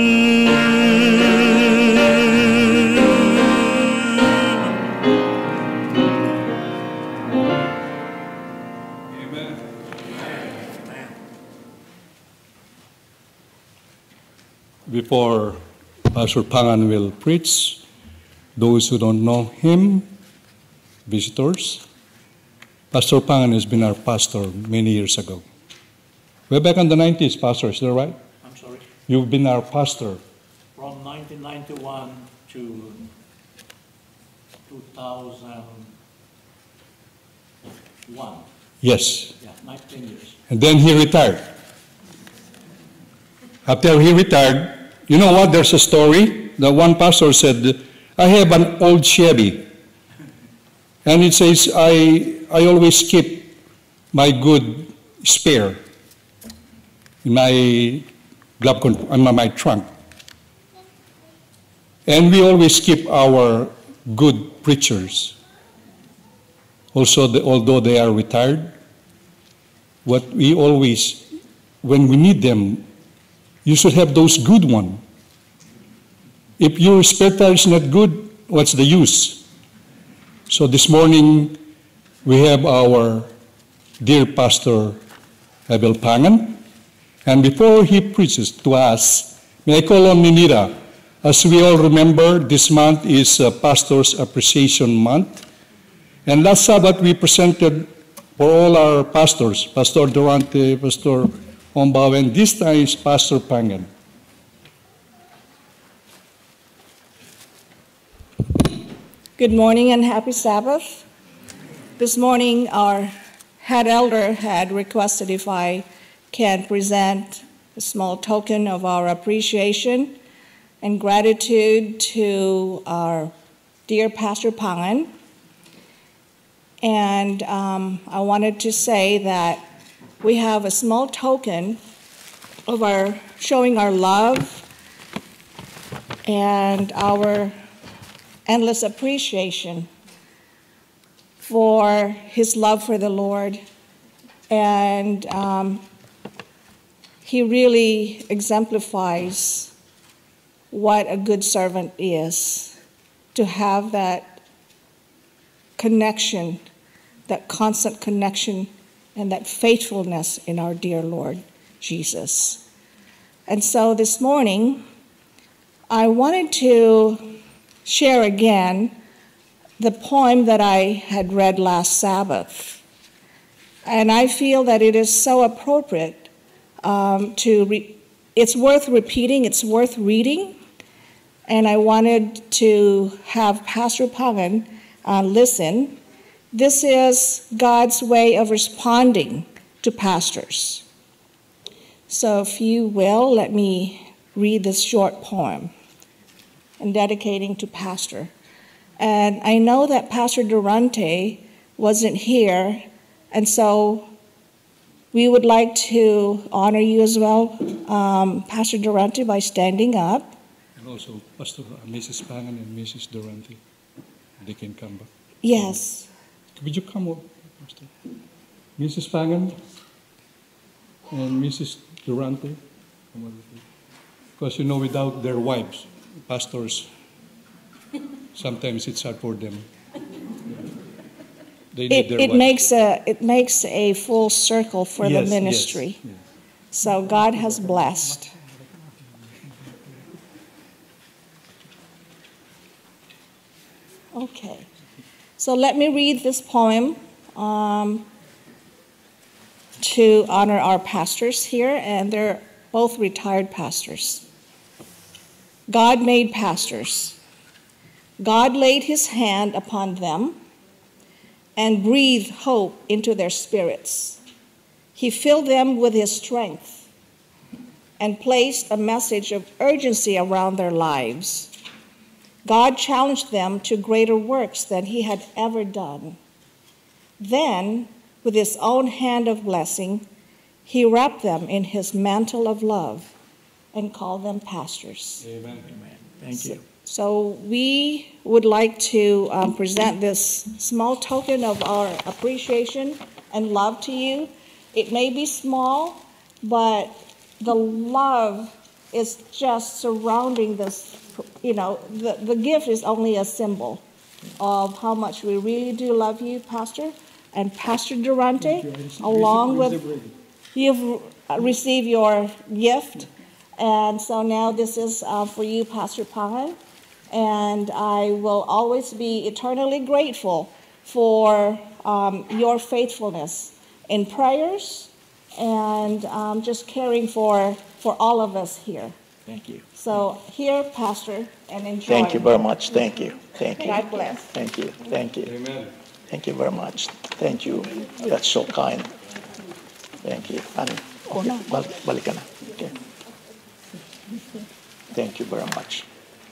Before Pastor Pangan will preach, those who don't know him, visitors, Pastor Pangan has been our pastor many years ago. Way back in the nineties, Pastor, is that right? I'm sorry? You've been our pastor. From nineteen ninety-one to two thousand one. Yes. Yeah, nineteen years. And then he retired. After he retired, you know what? There's a story. The one pastor said, I have an old Chevy. And it says, I, I always keep my good spare in my glove, in my trunk. And we always keep our good preachers. Also, the, although they are retired, what we always, when we need them, you should have those good ones. If your spare tire is not good, what's the use? So this morning, we have our dear Pastor Abel Pangan. And before he preaches to us, may I call on Ninira. As we all remember, this month is uh, Pastor's Appreciation Month. And last Sabbath, we presented for all our pastors, Pastor Durante, Pastor Ombao, and this time is Pastor Pangan. Good morning and happy Sabbath. This morning, our head elder had requested if I can present a small token of our appreciation and gratitude to our dear Pastor Pangan. And um, I wanted to say that we have a small token of our showing our love and our endless appreciation for his love for the Lord. And um, he really exemplifies what a good servant is, to have that connection, that constant connection, and that faithfulness in our dear Lord Jesus. And so this morning, I wanted to share again the poem that I had read last Sabbath. And I feel that it is so appropriate um, to, re- it's worth repeating, it's worth reading. And I wanted to have Pastor Pangan uh, listen. This is God's way of responding to pastors. So if you will, let me read this short poem and dedicating to Pastor. And I know that Pastor Durante wasn't here, and so we would like to honor you as well, um, Pastor Durante, by standing up. And also Pastor uh, Missus Pangan and Missus Durante, they can come back. Yes. Could you come up, Pastor? Missus Pangan, and Missus Durante. Because, you know, without their wives, pastors, sometimes it's hard for them. They need It, their it wives. makes a it makes a full circle for Yes, the ministry. yes, yes. So God has blessed. Okay. So let me read this poem um, to honor our pastors here, and they're both retired pastors. God made pastors. God laid his hand upon them and breathed hope into their spirits. He filled them with his strength and placed a message of urgency around their lives. God challenged them to greater works than he had ever done. Then, with his own hand of blessing, he wrapped them in his mantle of love and called them pastors. Amen. Amen. Thank you. So we would like to um, present this small token of our appreciation and love to you. It may be small, but the love is just surrounding this. You know, the, the gift is only a symbol of how much we really do love you, Pastor. And Pastor Durante, along with, you've received your gift. And so now this is uh, for you, Pastor Pangan. And I will always be eternally grateful for um, your faithfulness in prayers and um, just caring for, for all of us here. Thank you. So here, Pastor, and enjoy. Thank you very much. Thank you. Thank you. God bless. Thank you. Thank you. Amen. Thank you very much. Thank you. That's so kind. Thank you. Ano? Okay. Bal- balik ka na. Okay. Thank you very much.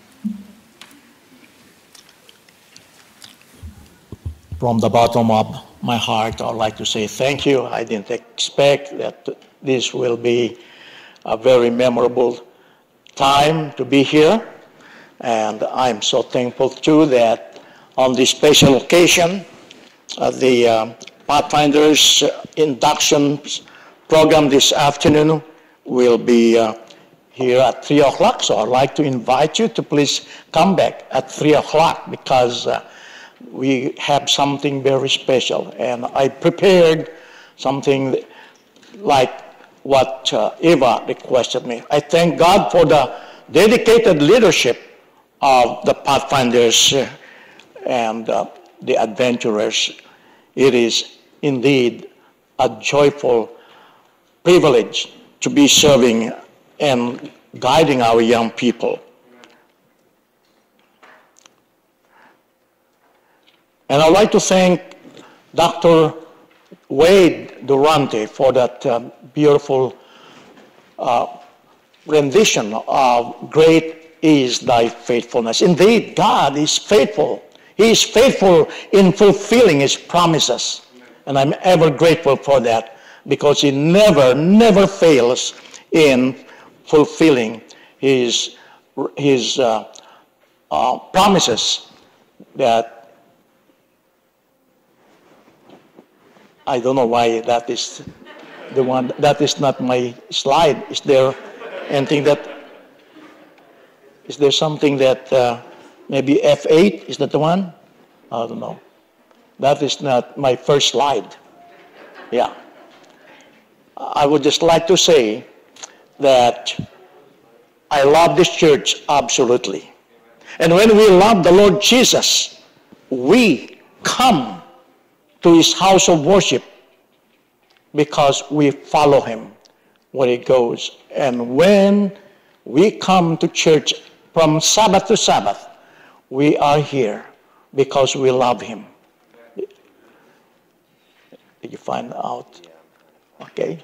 From the bottom of my heart, I'd like to say thank you. I didn't expect that this will be a very memorable time to be here. And I'm so thankful too that on this special occasion, uh, the uh, Pathfinders uh, induction program this afternoon will be uh, here at three o'clock. So I'd like to invite you to please come back at three o'clock because uh, we have something very special. And I prepared something like what uh, Eva requested me. I thank God for the dedicated leadership of the Pathfinders uh, and uh, the adventurers. It is indeed a joyful privilege to be serving and guiding our young people. And I'd like to thank Doctor Wade Durante for that uh, beautiful uh, rendition of Great is Thy Faithfulness. Indeed, God is faithful. He is faithful in fulfilling His promises. And I'm ever grateful for that because He never, never fails in fulfilling His, his uh, uh, promises that I don't know why that is the one, that is not my slide. Is there anything that, is there something that, uh, maybe F eight, is that the one? I don't know. That is not my first slide. Yeah. I would just like to say that I love this church absolutely. And when we love the Lord Jesus, we come to His house of worship because we follow Him where He goes. And when we come to church from Sabbath to Sabbath, we are here because we love Him. Did you find out? Okay.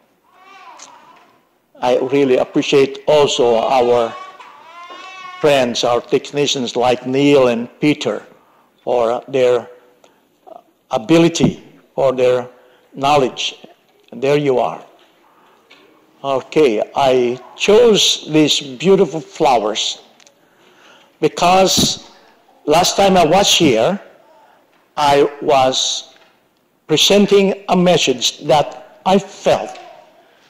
I really appreciate also our friends, our technicians like Neil and Peter for their ability, for their knowledge. And there you are. Okay, I chose these beautiful flowers because last time I was here, I was presenting a message that I felt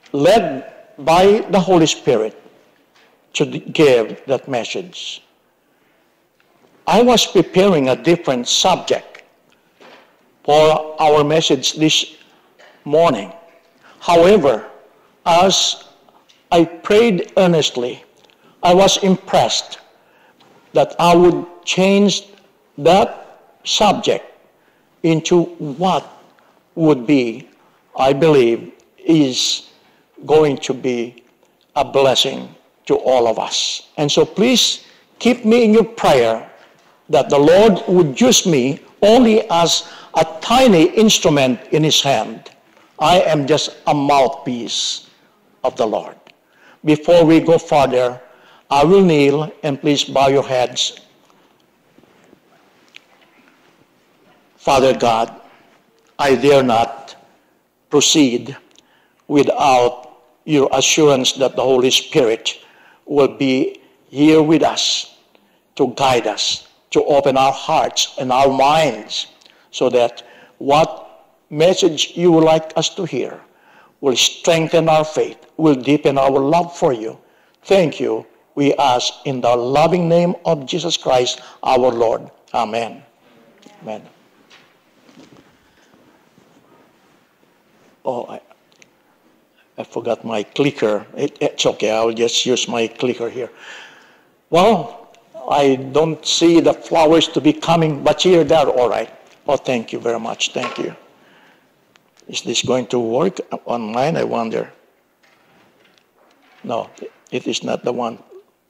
led by the Holy Spirit to give that message. I was preparing a different subject for our message this morning. However, as I prayed earnestly, I was impressed that I would change that subject into what would be, I believe, is going to be a blessing to all of us. And so please keep me in your prayer that the Lord would use me only as a tiny instrument in his hand. I am just a mouthpiece of the Lord. Before we go further, I will kneel and please bow your heads. Father God, I dare not proceed without your assurance that the Holy Spirit will be here with us to guide us, to open our hearts and our minds so that what message you would like us to hear will strengthen our faith, will deepen our love for you. Thank you, we ask in the loving name of Jesus Christ, our Lord. Amen. Amen. Oh, I, I forgot my clicker. It, it's okay, I'll just use my clicker here. Well, I don't see the flowers to be coming, but here they are all right. Oh, thank you very much, thank you. Is this going to work on mine, I wonder? No, it is not the one.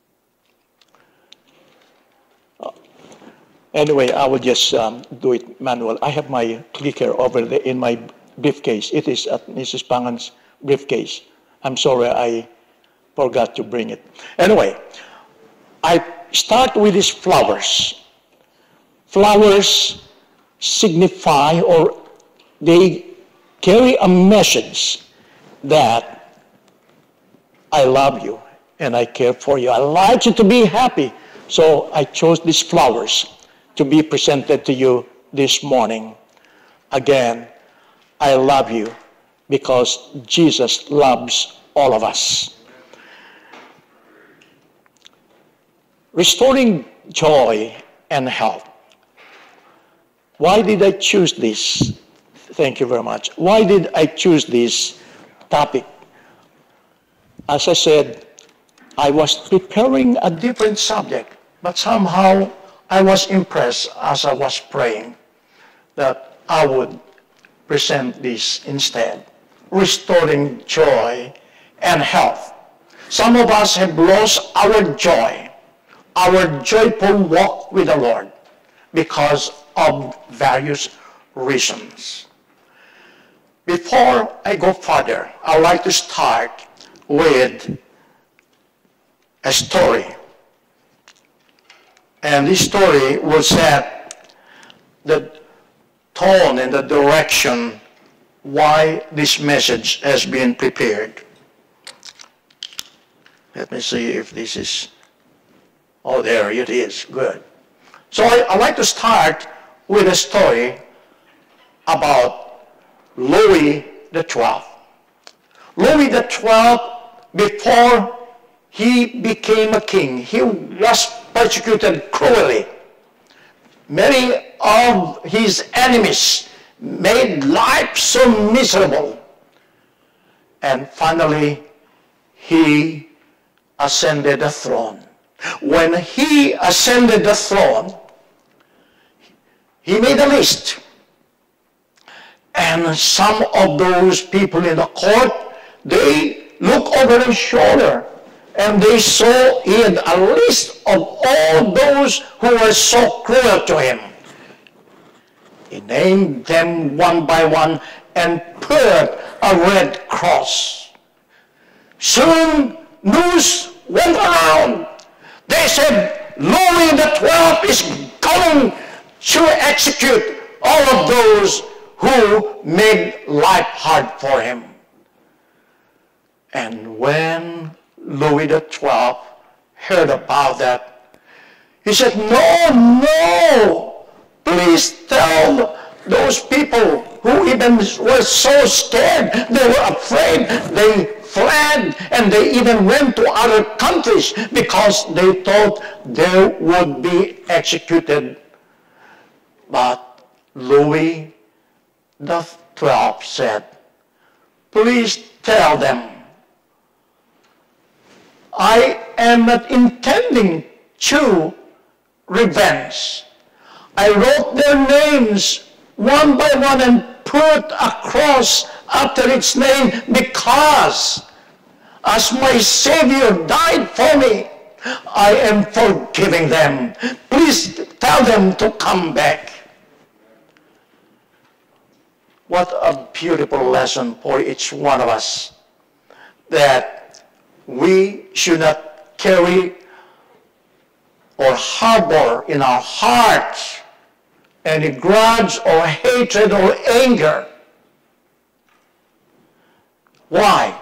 Uh, anyway, I will just um, do it manual. I have my clicker over there in my briefcase. It is at Missus Pangan's briefcase. I'm sorry, I forgot to bring it. Anyway, I start with these flowers. Flowers signify, or they carry a message that I love you and I care for you. I like you to be happy. So I chose these flowers to be presented to you this morning. Again, I love you because Jesus loves all of us. Restoring joy and health. Why did I choose this? Thank you very much. Why did I choose this topic? As I said, I was preparing a different subject, but somehow I was impressed as I was praying that I would present this instead. Restoring joy and health. Some of us have lost our joy, our joyful walk with the Lord because of various reasons. Before I go further, I would like to start with a story. And this story will set the tone and the direction why this message has been prepared. Let me see if this is, oh, there it is, good. So I, I'd like to start with a story about Louis the twelfth. Louis the twelfth, before he became a king, he was persecuted cruelly. Many of his enemies made life so miserable. And finally, he ascended the throne. When he ascended the throne, he made a list. And some of those people in the court, they looked over his shoulder and they saw he had a list of all those who were so cruel to him. He named them one by one and put a red cross. Soon news went around. They said, Louis the twelfth is going to execute all of those who made life hard for him. And when Louis the twelfth heard about that, he said, no, no, please tell those people who even were so scared, they were afraid, they fled, and they even went to other countries because they thought they would be executed. But Louis the twelfth said, please tell them, I am not intending to revenge. I wrote their names one by one and put a cross after its name because as my Savior died for me, I am forgiving them. Please tell them to come back. What a beautiful lesson for each one of us, that we should not carry or harbor in our hearts any grudge or hatred or anger. Why?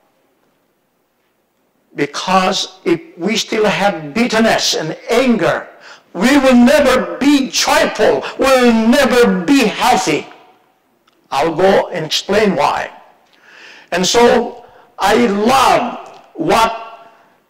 Because if we still have bitterness and anger, we will never be joyful, we will never be healthy. I'll go and explain why. And so I love what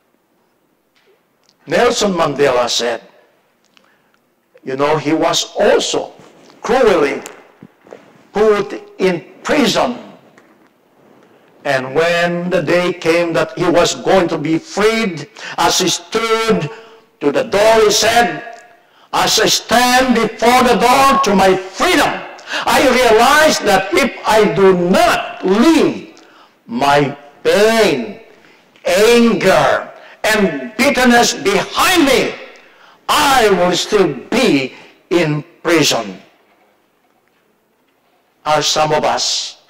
Nelson Mandela said. You know, he was also cruelly put in prison. And when the day came that he was going to be freed, as he stood to the door, he said, as I stand before the door to my freedom, I realize that if I do not leave my pain, anger, and bitterness behind me, I will still be in prison. Are some of us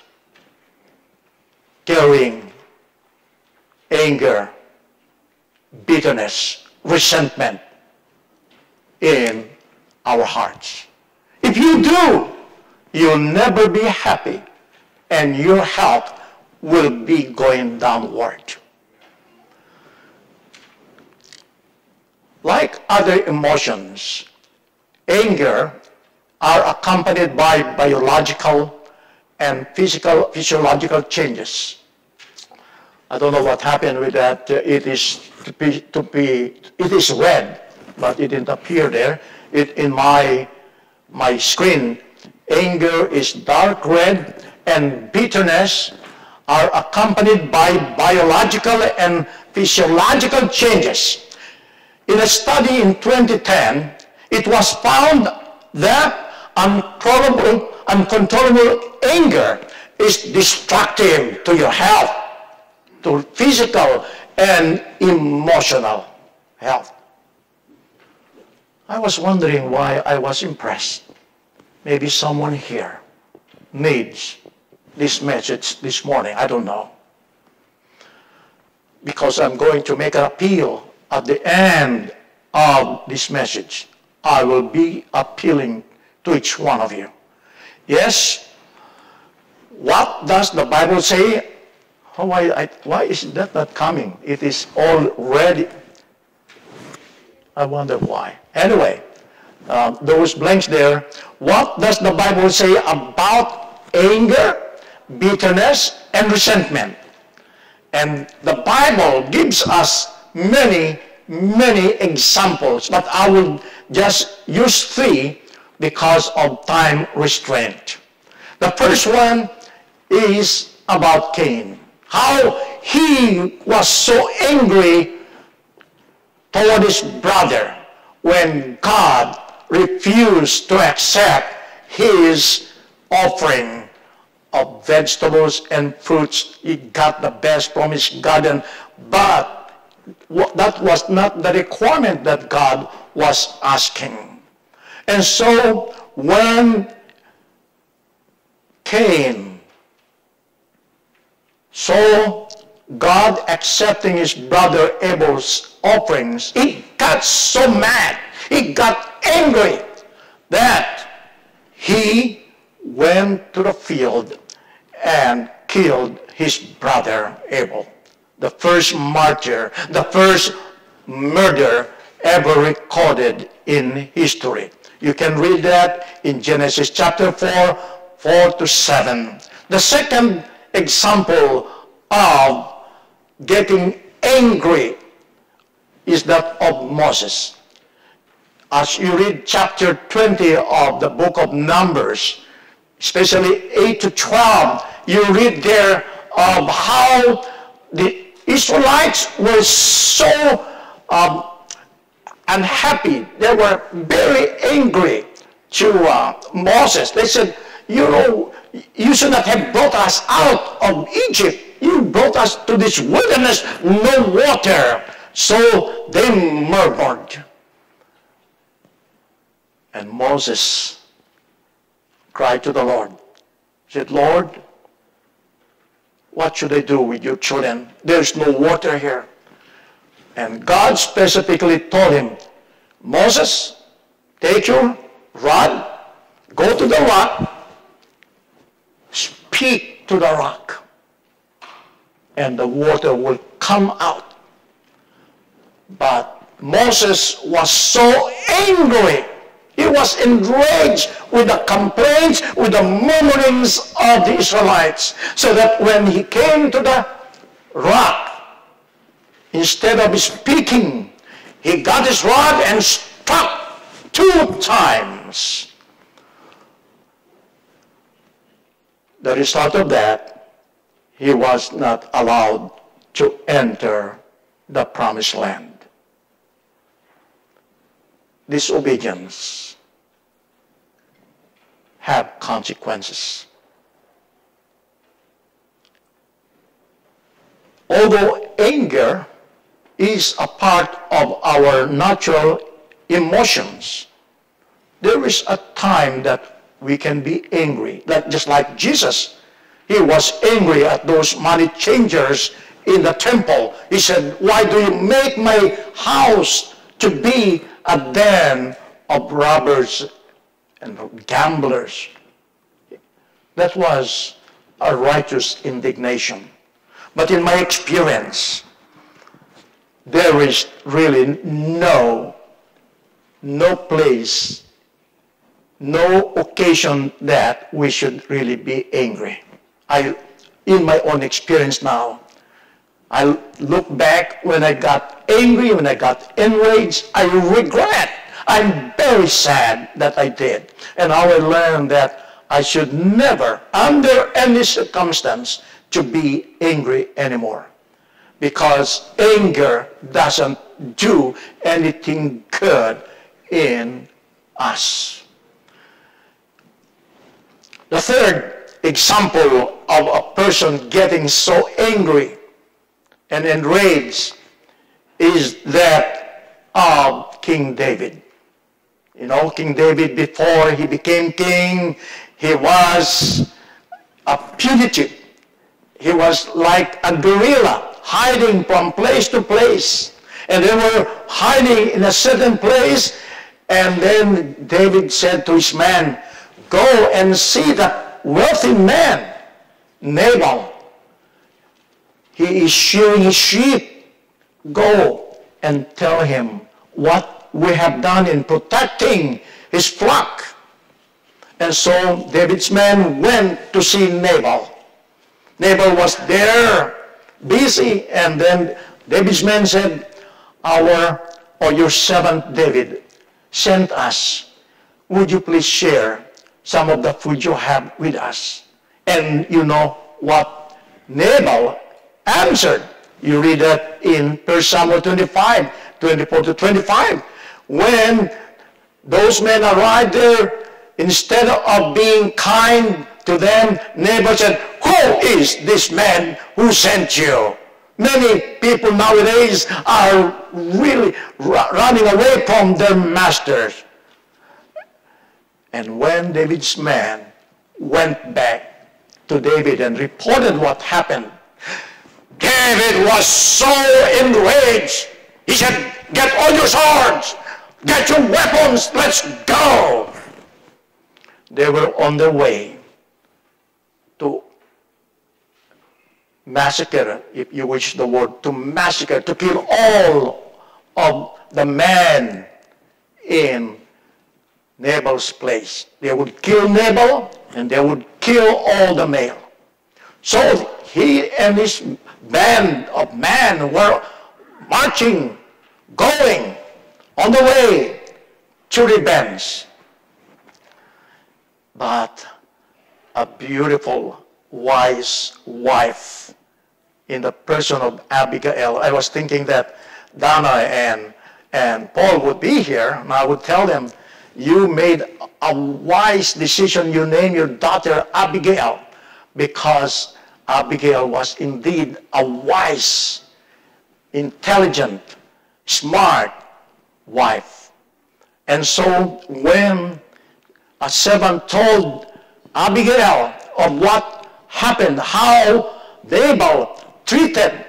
carrying anger, bitterness, resentment in our hearts? If you do, you'll never be happy, and your health will be going downward. Like other emotions, anger are accompanied by biological and physical, physiological changes. I don't know what happened with that. It is to be, to be it is red, but it didn't appear there. It in my my screen. Anger is dark red, and bitterness are accompanied by biological and physiological changes. In a study in twenty ten, it was found that uncontrollable, uncontrollable anger is destructive to your health, to physical and emotional health. I was wondering why I was impressed. Maybe someone here needs this message this morning. I don't know. Because I'm going to make an appeal at the end of this message. I will be appealing to each one of you. Yes, what does the Bible say? Oh, why, I, why is that not coming? It is already. I wonder why. Anyway, uh, those blanks there. What does the Bible say about anger, bitterness, and resentment? And the Bible gives us many, many examples, but I will just use three because of time restraint. The first one is about Cain. How he was so angry toward his brother when God refused to accept his offering of vegetables and fruits. He got the best from his garden, but that was not the requirement that God was asking. And so when Cain saw God accepting his brother Abel's offerings, he got so mad, he got angry that he went to the field and killed his brother Abel. The first martyr, the first murder ever recorded in history. You can read that in Genesis chapter four, four to seven. The second example of getting angry is that of Moses. As you read chapter twenty of the book of Numbers, especially eight to twelve, you read there of how the Israelites were so um, unhappy. They were very angry to uh, Moses. They said, you know, you should not have brought us out of Egypt. You brought us to this wilderness, no water. So they murmured. And Moses cried to the Lord. He said, Lord, what should I do with your children? There's no water here. And God specifically told him, Moses, take your rod, go to the rock, speak to the rock, and the water will come out. But Moses was so angry. He was enraged with the complaints, with the murmurings of the Israelites, so that when he came to the rock, instead of speaking, he got his rod and struck two times. The result of that, he was not allowed to enter the promised land. Disobedience have consequences. Although anger is a part of our natural emotions, there is a time that we can be angry. Like, just like Jesus, he was angry at those money changers in the temple. He said, why do you make my house to be a den of robbers and gamblers? That was a righteous indignation. But in my experience, there is really no, no place, no occasion that we should really be angry. I, in my own experience now, I look back when I got angry, when I got enraged, I regret. I'm very sad that I did. And now I learned that I should never, under any circumstance, to be angry anymore. Because anger doesn't do anything good in us. The third example of a person getting so angry and enraged is that of King David. You know, King David, before he became king, he was a fugitive. He was like a guerrilla, hiding from place to place. And they were hiding in a certain place, and then David said to his man, go and see that wealthy man, Nabal. He is shearing his sheep. Go and tell him what we have done in protecting his flock. And so David's men went to see Nabal. Nabal was there, busy, and then David's men said, our, or your servant David sent us. Would you please share some of the food you have with us? And you know what Nabal answered. You read that in First Samuel twenty-five, twenty-four to twenty-five. When those men arrived there, instead of being kind to them, Nabal said, who is this man who sent you? Many people nowadays are really running away from their masters. And when David's man went back to David and reported what happened, David was so enraged. He said, get all your swords, get your weapons, let's go. They were on their way to massacre, if you wish the word, to massacre, to kill all of the men in Nabal's place. They would kill Nabal, and they would kill all the male. So he and his band of men were marching, going on the way to revenge. But a beautiful, wise wife in the person of Abigail. I was thinking that Donna and, and Paul would be here, and I would tell them, you made a wise decision. You named your daughter Abigail, because Abigail was indeed a wise, intelligent, smart wife. And so when a servant told Abigail of what happened, how Nabal treated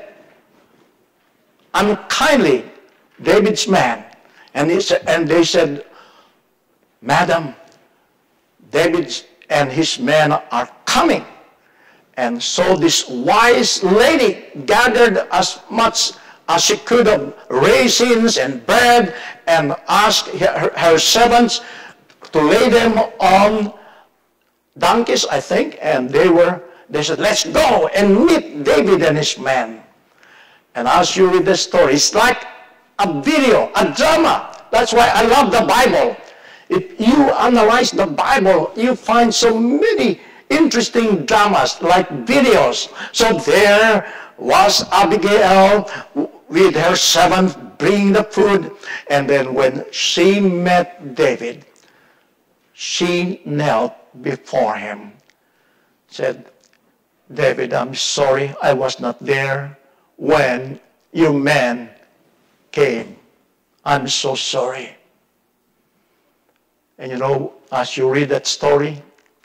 unkindly David's man, and, he said, and they said, Madam, David and his men are coming. And so this wise lady gathered as much as she could of raisins and bread and asked her, her servants to lay them on donkeys, I think, and they were, they said, let's go and meet David and his men. And as you read the story, it's like a video, a drama. That's why I love the Bible. If you analyze the Bible, you find so many interesting dramas, like videos. So there was Abigail with her servant bringing the food, and then when she met David, she knelt before him, said, David, I'm sorry I was not there when your men came. I'm so sorry. And you know, as you read that story,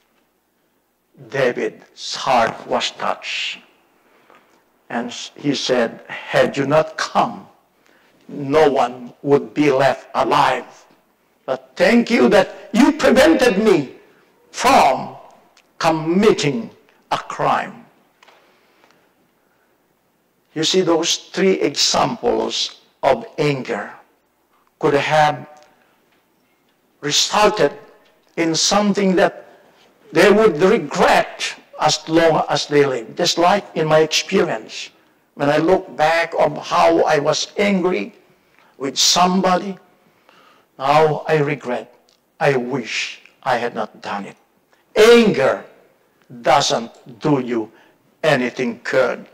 David's heart was touched. And he said, had you not come, no one would be left alive. But thank you that you prevented me from committing a crime. You see, those three examples of anger could have resulted in something that they would regret as long as they live. Just like in my experience, when I look back on how I was angry with somebody, now I regret. I wish I had not done it. Anger doesn't do you anything good.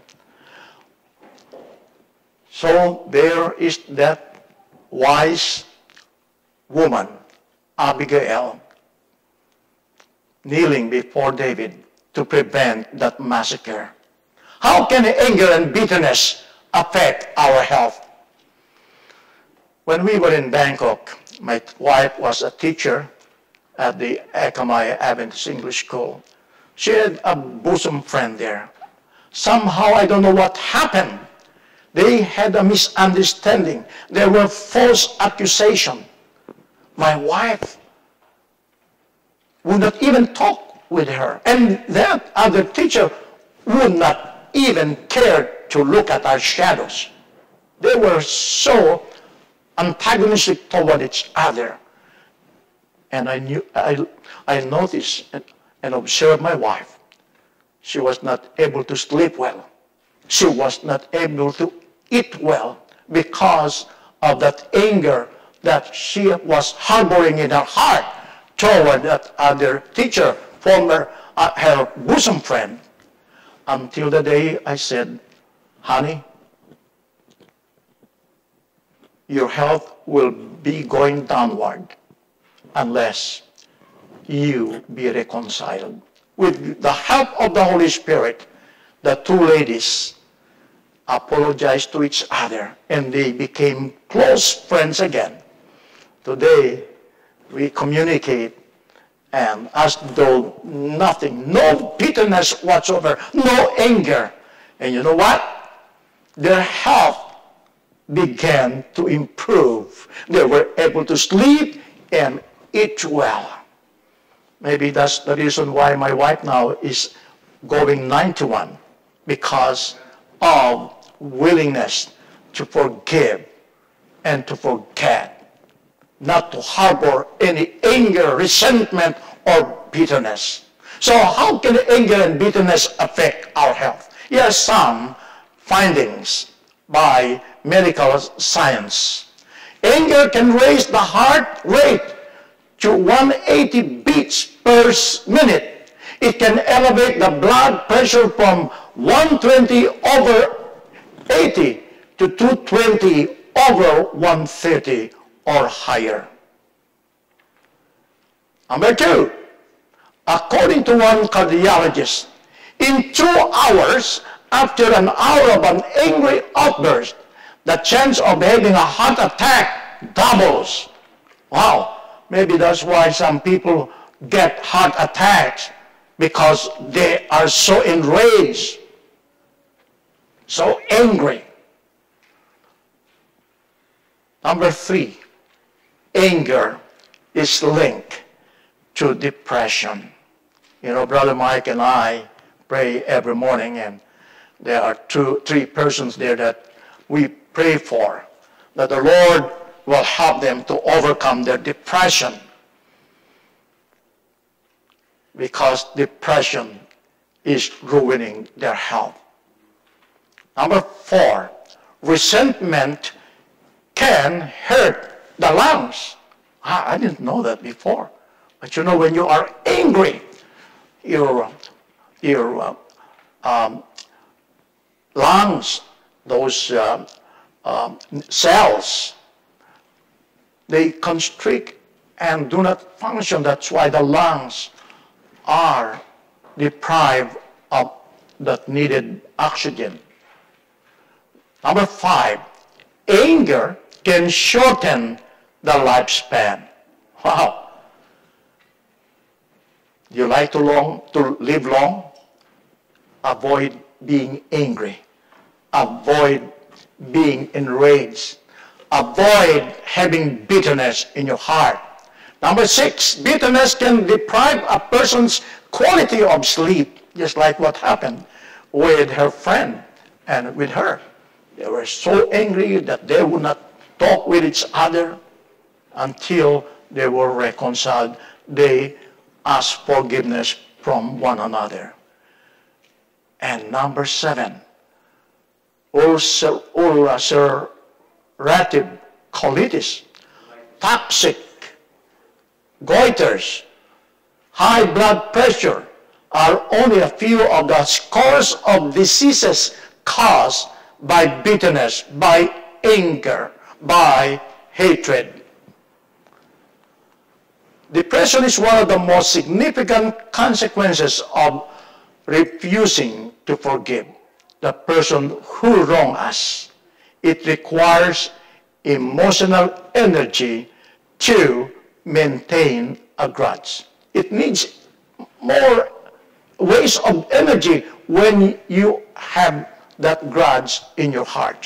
So there is that wise woman, Abigail, kneeling before David to prevent that massacre. How can anger and bitterness affect our health? When we were in Bangkok, my wife was a teacher at the Akamai Adventist English School. She had a bosom friend there. Somehow, I don't know what happened. They had a misunderstanding. There were false accusations. My wife would not even talk with her. And that other teacher would not even care to look at our shadows. They were so antagonistic toward each other. And I knew, I, I noticed and, and observed my wife. She was not able to sleep well. She was not able to eat well because of that anger that she was harboring in her heart toward that other teacher, former uh, her bosom friend. Until the day I said, honey, your health will be going downward unless you be reconciled. With the help of the Holy Spirit, the two ladies apologized to each other and they became close friends again. Today, we communicate and as though nothing, no bitterness whatsoever, no anger. And you know what? Their health began to improve. They were able to sleep and eat well. Maybe that's the reason why my wife now is going ninety-one, because of willingness to forgive and to forget, not to harbor any anger, resentment, or bitterness. So how can anger and bitterness affect our health? Here are some findings by medical science. Anger can raise the heart rate to one hundred eighty beats per minute. It can elevate the blood pressure from one twenty over eighty to two twenty over one thirty or higher. Number two, according to one cardiologist, in two hours after an hour of an angry outburst, the chance of having a heart attack doubles. Wow, maybe that's why some people get heart attacks, because they are so enraged, so angry. Number three, anger is linked to depression. You know, Brother Mike and I pray every morning, and there are two, three persons there that we pray for, that the Lord will help them to overcome their depression, because depression is ruining their health. Number four, resentment can hurt the lungs. Ah, I didn't know that before. But you know, when you are angry, your, your uh, um, lungs, those uh, um, cells, they constrict and do not function. That's why the lungs are deprived of that needed oxygen. Number five, anger can shorten the lifespan. Wow. You like to long to live long? Avoid being angry. Avoid being enraged. Avoid having bitterness in your heart. Number six, bitterness can deprive a person's quality of sleep, just like what happened with her friend and with her. They were so angry that they would not talk with each other until they were reconciled. They asked forgiveness from one another. And number seven, ulcer, ulcerative colitis, toxic goiters, high blood pressure are only a few of the scores of diseases caused by bitterness, by anger, by hatred. Depression is one of the most significant consequences of refusing to forgive the person who wronged us. It requires emotional energy to maintain a grudge. It needs more waste of energy when you have that grudge in your heart.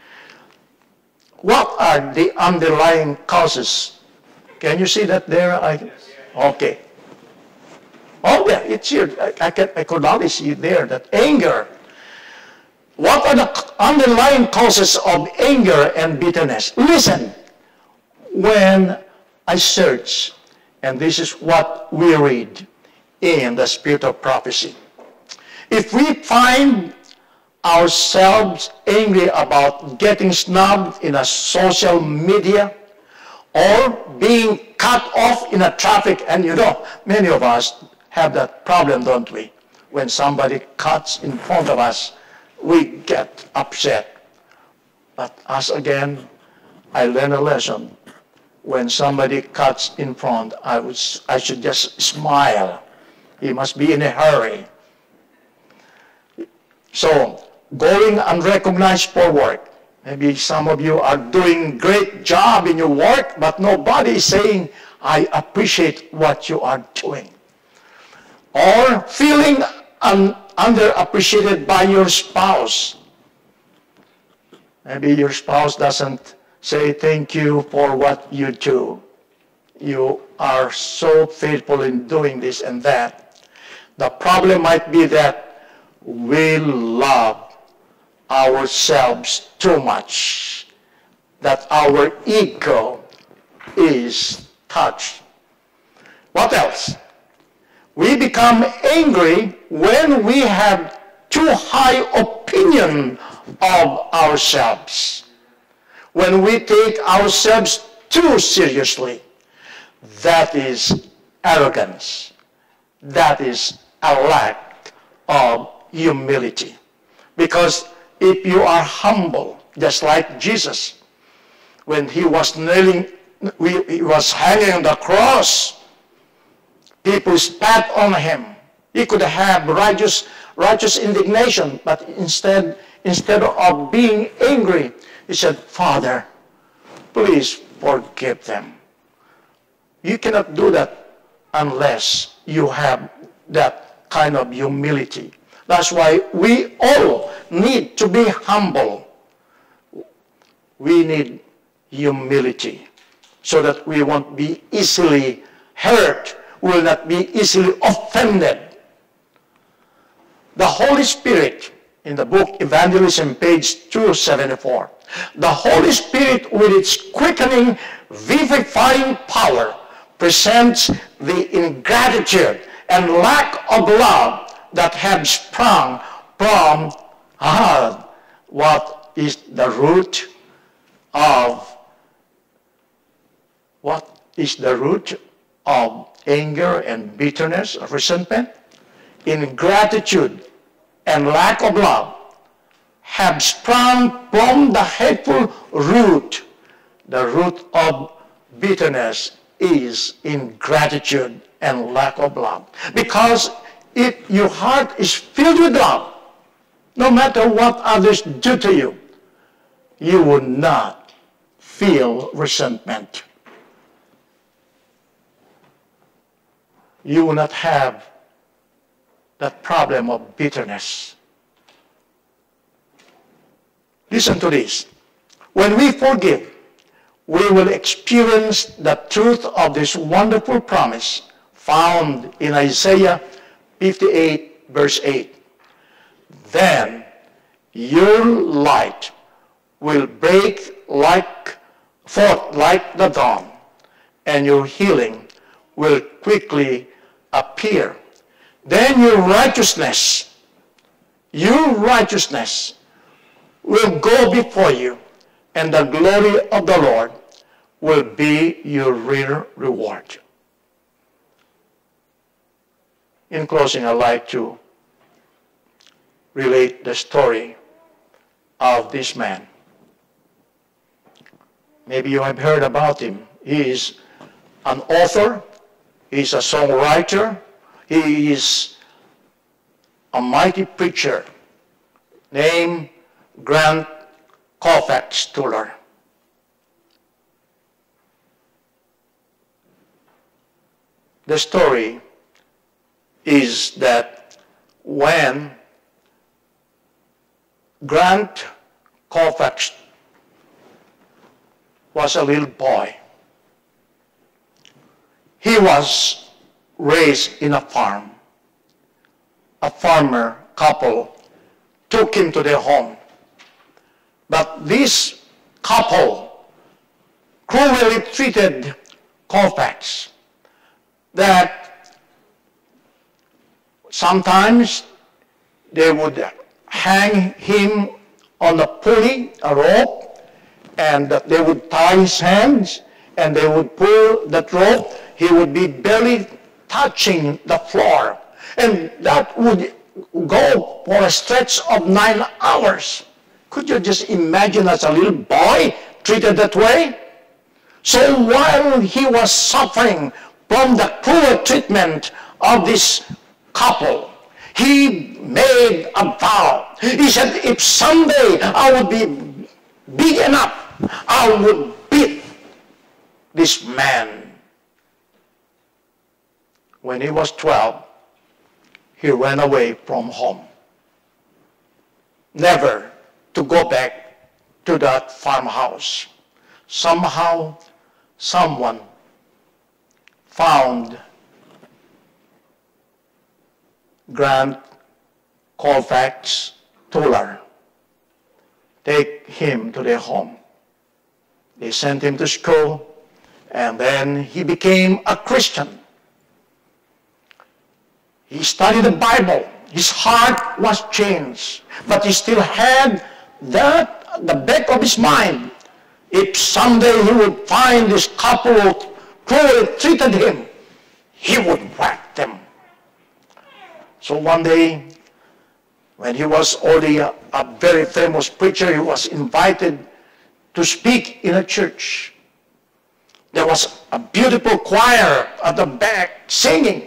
What are the underlying causes? Can you see that there? I, okay. Oh, yeah, it's here. I, I, can, I could only see there that anger. What are the underlying causes of anger and bitterness? Listen, when I search, and this is what we read in the Spirit of Prophecy. If we find ourselves angry about getting snubbed in a social media, or being cut off in a traffic, and you know, many of us have that problem, don't we? When somebody cuts in front of us, we get upset. But as again, I learned a lesson. When somebody cuts in front, I, would, I should just smile. He must be in a hurry. So, going unrecognized for work. Maybe some of you are doing great job in your work, but nobody is saying, I appreciate what you are doing. Or feeling un underappreciated by your spouse. Maybe your spouse doesn't say thank you for what you do. You are so faithful in doing this and that. The problem might be that we love ourselves too much, that our ego is touched. What else? We become angry when we have too high opinion of ourselves. When we take ourselves too seriously, that is arrogance. That is a lack of humility. Because if you are humble, just like Jesus, when he was nailing, he was hanging on the cross, people spat on him. He could have righteous, righteous indignation, but instead, instead of being angry, he said, Father, please forgive them. You cannot do that unless you have that kind of humility. That's why we all need to be humble. We need humility so that we won't be easily hurt, will not be easily offended. The Holy Spirit, in the book Evangelism, page two seventy-four, the Holy Spirit with its quickening, vivifying power presents the ingratitude and lack of love that have sprung from ah, what is the root of what is the root of anger and bitterness, resentment, ingratitude and lack of love have sprung from the hateful root. The root of bitterness is ingratitude and lack of love. Because if your heart is filled with love, no matter what others do to you, you will not feel resentment. You will not have that problem of bitterness. Listen to this. When we forgive, we will experience the truth of this wonderful promise found in Isaiah fifty-eight, verse eight. Then your light will break like forth like the dawn, and your healing will quickly appear. Then your righteousness, your righteousness will go before you, and the glory of the Lord will be your real reward. In closing, I'd like to relate the story of this man. Maybe you have heard about him. He is an author. He is a songwriter. He is a mighty preacher named Grant Colfax Tuller. The story is that when Grant Colfax was a little boy, he was raised in a farm. A farmer couple took him to their home. But this couple cruelly treated Colfax, that sometimes they would hang him on a pulley, a rope, and they would tie his hands, and they would pull that rope. He would be barely touching the floor. And that would go for a stretch of nine hours. Could you just imagine as a little boy treated that way? So while he was suffering from the cruel treatment of this couple, he made a vow. He said, if someday I would be big enough, I would beat this man. When he was twelve, he ran away from home, never to go back to that farmhouse. Somehow, someone found Grant Colfax Tuller, take him to their home. They sent him to school, and then he became a Christian. He studied the Bible. His heart was changed, but he still had that at the back of his mind. If someday he would find this couple who cruelly treated him, he would whack them. So one day, when he was already a, a very famous preacher, he was invited to speak in a church. There was a beautiful choir at the back singing.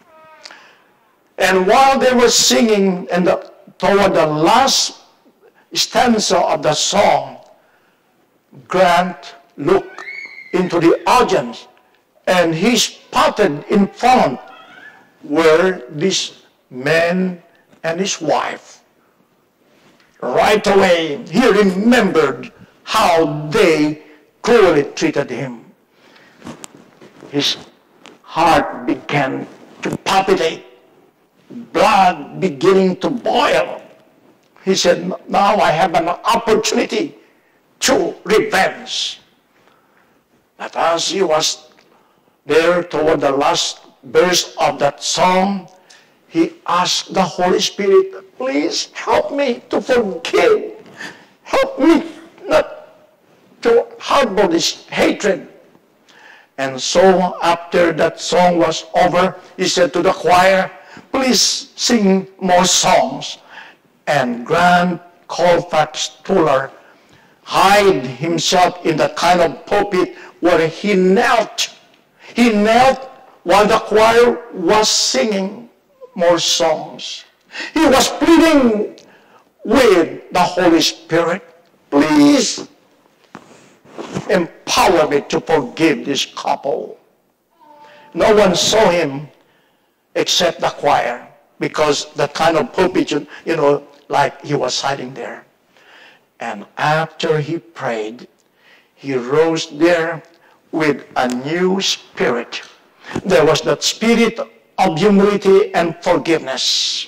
And while they were singing, and the, toward the last stanza of the song, Grant looked into the audience, and he spotted in front were this man and his wife. Right away, he remembered how they cruelly treated him. His heart began to palpitate, blood beginning to boil. He said, now I have an opportunity to revenge. But as he was there toward the last verse of that song, he asked the Holy Spirit, please help me to forgive. Help me not to harbor this hatred. And so after that song was over, he said to the choir, please sing more songs. And Grand Colfax Fuller hid himself in the kind of pulpit where he knelt. He knelt while the choir was singing more songs. He was pleading with the Holy Spirit, please empower me to forgive this couple. No one saw him except the choir, because that kind of pulpit, you know, like he was hiding there. And after he prayed, he rose there with a new spirit. There was that spirit of humility and forgiveness.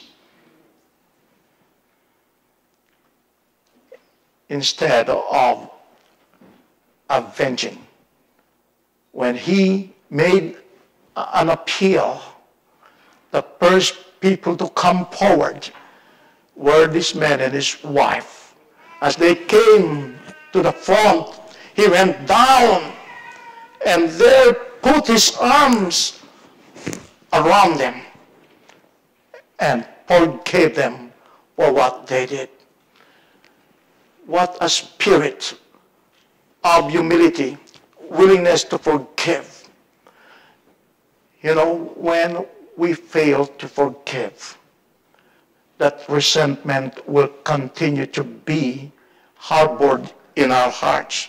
Instead of avenging, when he made an appeal, the first people to come forward were this man and his wife. As they came to the front, he went down and there put his arms around them and forgave them for what they did. What a spirit of humility, willingness to forgive. You know, when we fail to forgive, that resentment will continue to be harbored in our hearts.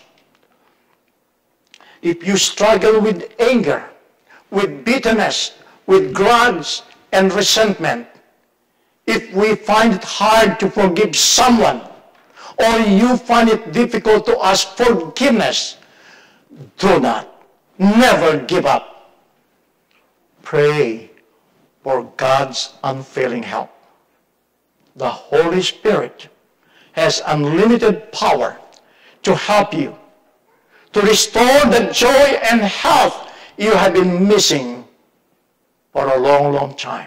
If you struggle with anger, with bitterness, with grudge and resentment, if we find it hard to forgive someone, or you find it difficult to ask forgiveness, do not, never give up. Pray for God's unfailing help. The Holy Spirit has unlimited power to help you, to restore the joy and health you have been missing for a long, long time.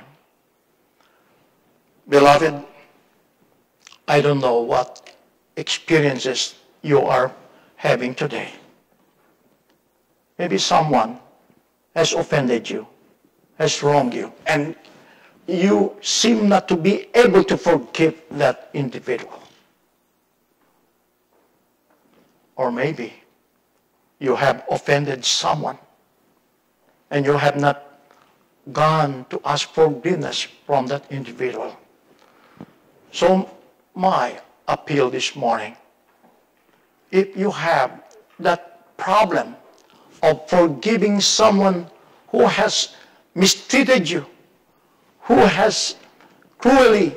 Beloved, I don't know what experiences you are having today. Maybe someone has offended you, has wronged you, and you seem not to be able to forgive that individual. Or maybe you have offended someone and you have not gone to ask forgiveness from that individual. So my appeal this morning, if you have that problem of forgiving someone who has mistreated you, who has cruelly,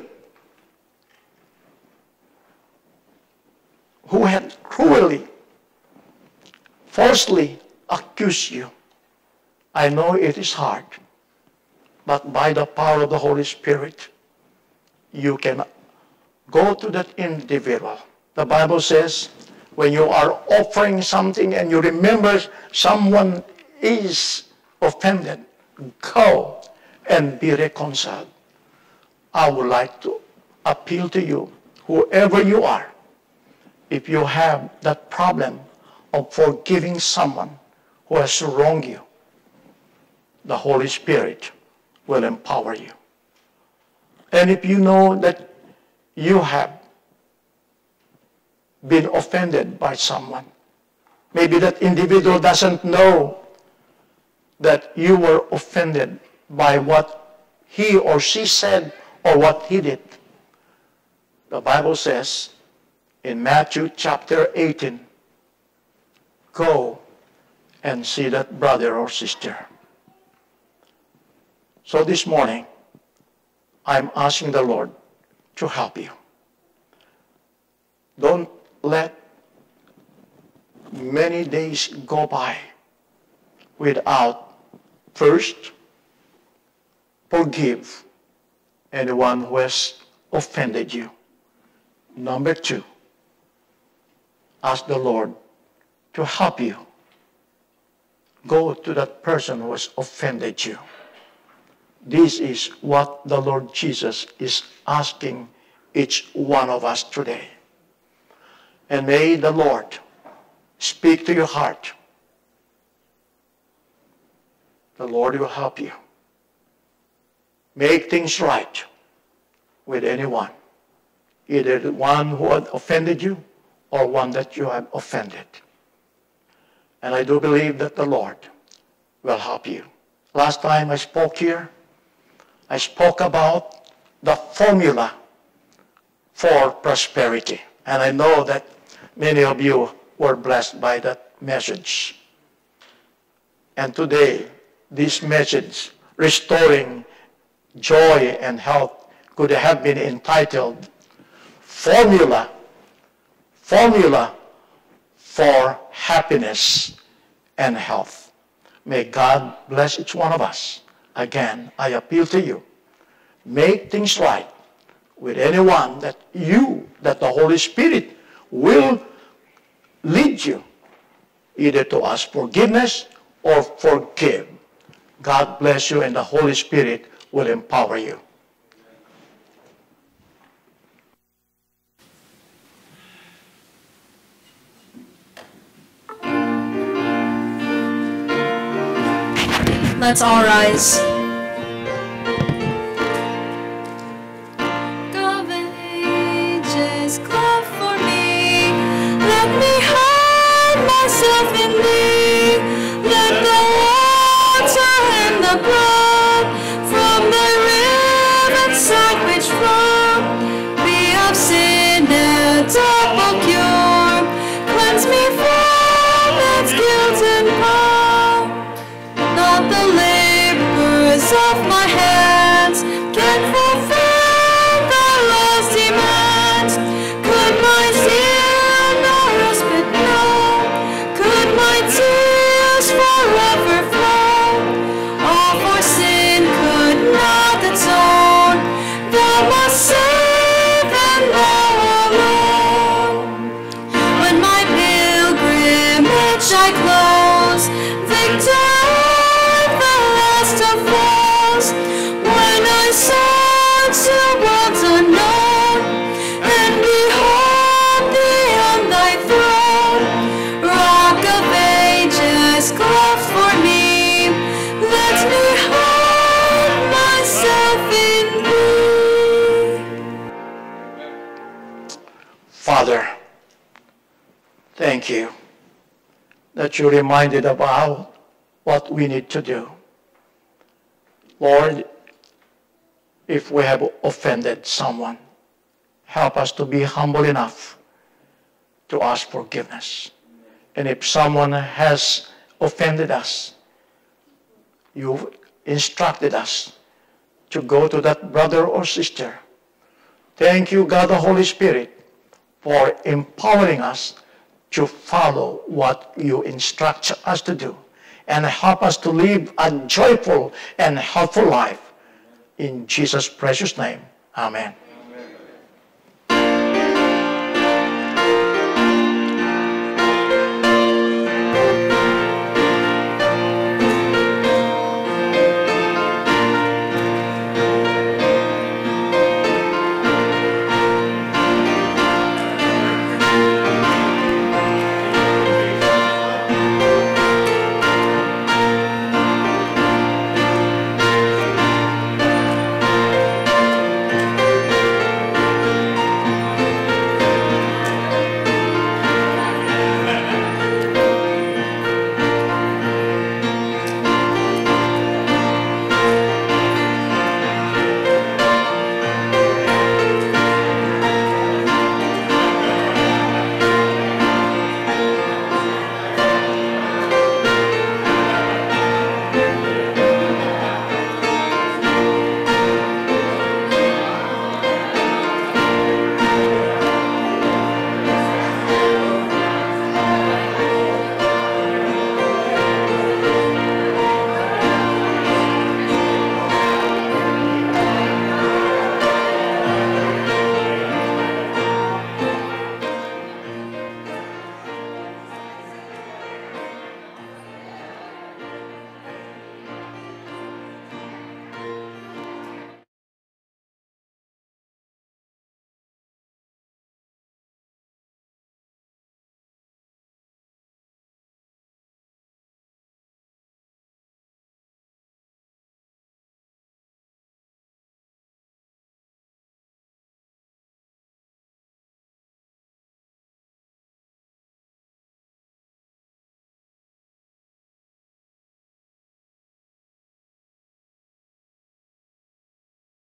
who had cruelly, falsely accused you, I know it is hard, but by the power of the Holy Spirit, you can go to that individual. The Bible says, when you are offering something and you remember someone is offended, go and be reconciled. I would like to appeal to you, whoever you are, if you have that problem of forgiving someone who has wronged you, the Holy Spirit will empower you. And if you know that you have been offended by someone, maybe that individual doesn't know that you were offended by what he or she said or what he did. The Bible says in Matthew chapter eighteen, go and see that brother or sister. So this morning, I'm asking the Lord to help you. Don't let many days go by without first forgive anyone who has offended you. Number two, ask the Lord to help you. Go to that person who has offended you. This is what the Lord Jesus is asking each one of us today. And may the Lord speak to your heart. The Lord will help you. Make things right with anyone, either the one who had offended you or one that you have offended. And I do believe that the Lord will help you. Last time I spoke here, I spoke about the formula for prosperity. And I know that many of you were blessed by that message. And today, this message, Restoring Joy and Health, could have been entitled Formula, Formula for Happiness and Health. May God bless each one of us. Again, I appeal to you. Make things right with anyone that you, that the Holy Spirit will lead you either to ask forgiveness or forgive. God bless you, and the Holy Spirit will empower you. Let's all rise. The ages clap for me. Let me hide myself in thee. Let the water and the blood from the riven side which flow be of sin a double cure. Cleanse me from its guilt and power. Not the labors of my hands can fulfill the law's demands. Could my zeal no respite know? Could my tears forever flow? All for sin could not atone. Thou must save and thou alone. When my pilgrimage I close, victor when I soar to worlds unknown and behold thee on thy throne, Rock of ages, cleft for me, let me hide myself in thee. Father, thank you that you reminded about what we need to do. Lord, if we have offended someone, help us to be humble enough to ask forgiveness. And if someone has offended us, you instructed us to go to that brother or sister. Thank you, God the Holy Spirit, for empowering us to follow what you instruct us to do, and help us to live a joyful and helpful life. In Jesus' precious name, amen.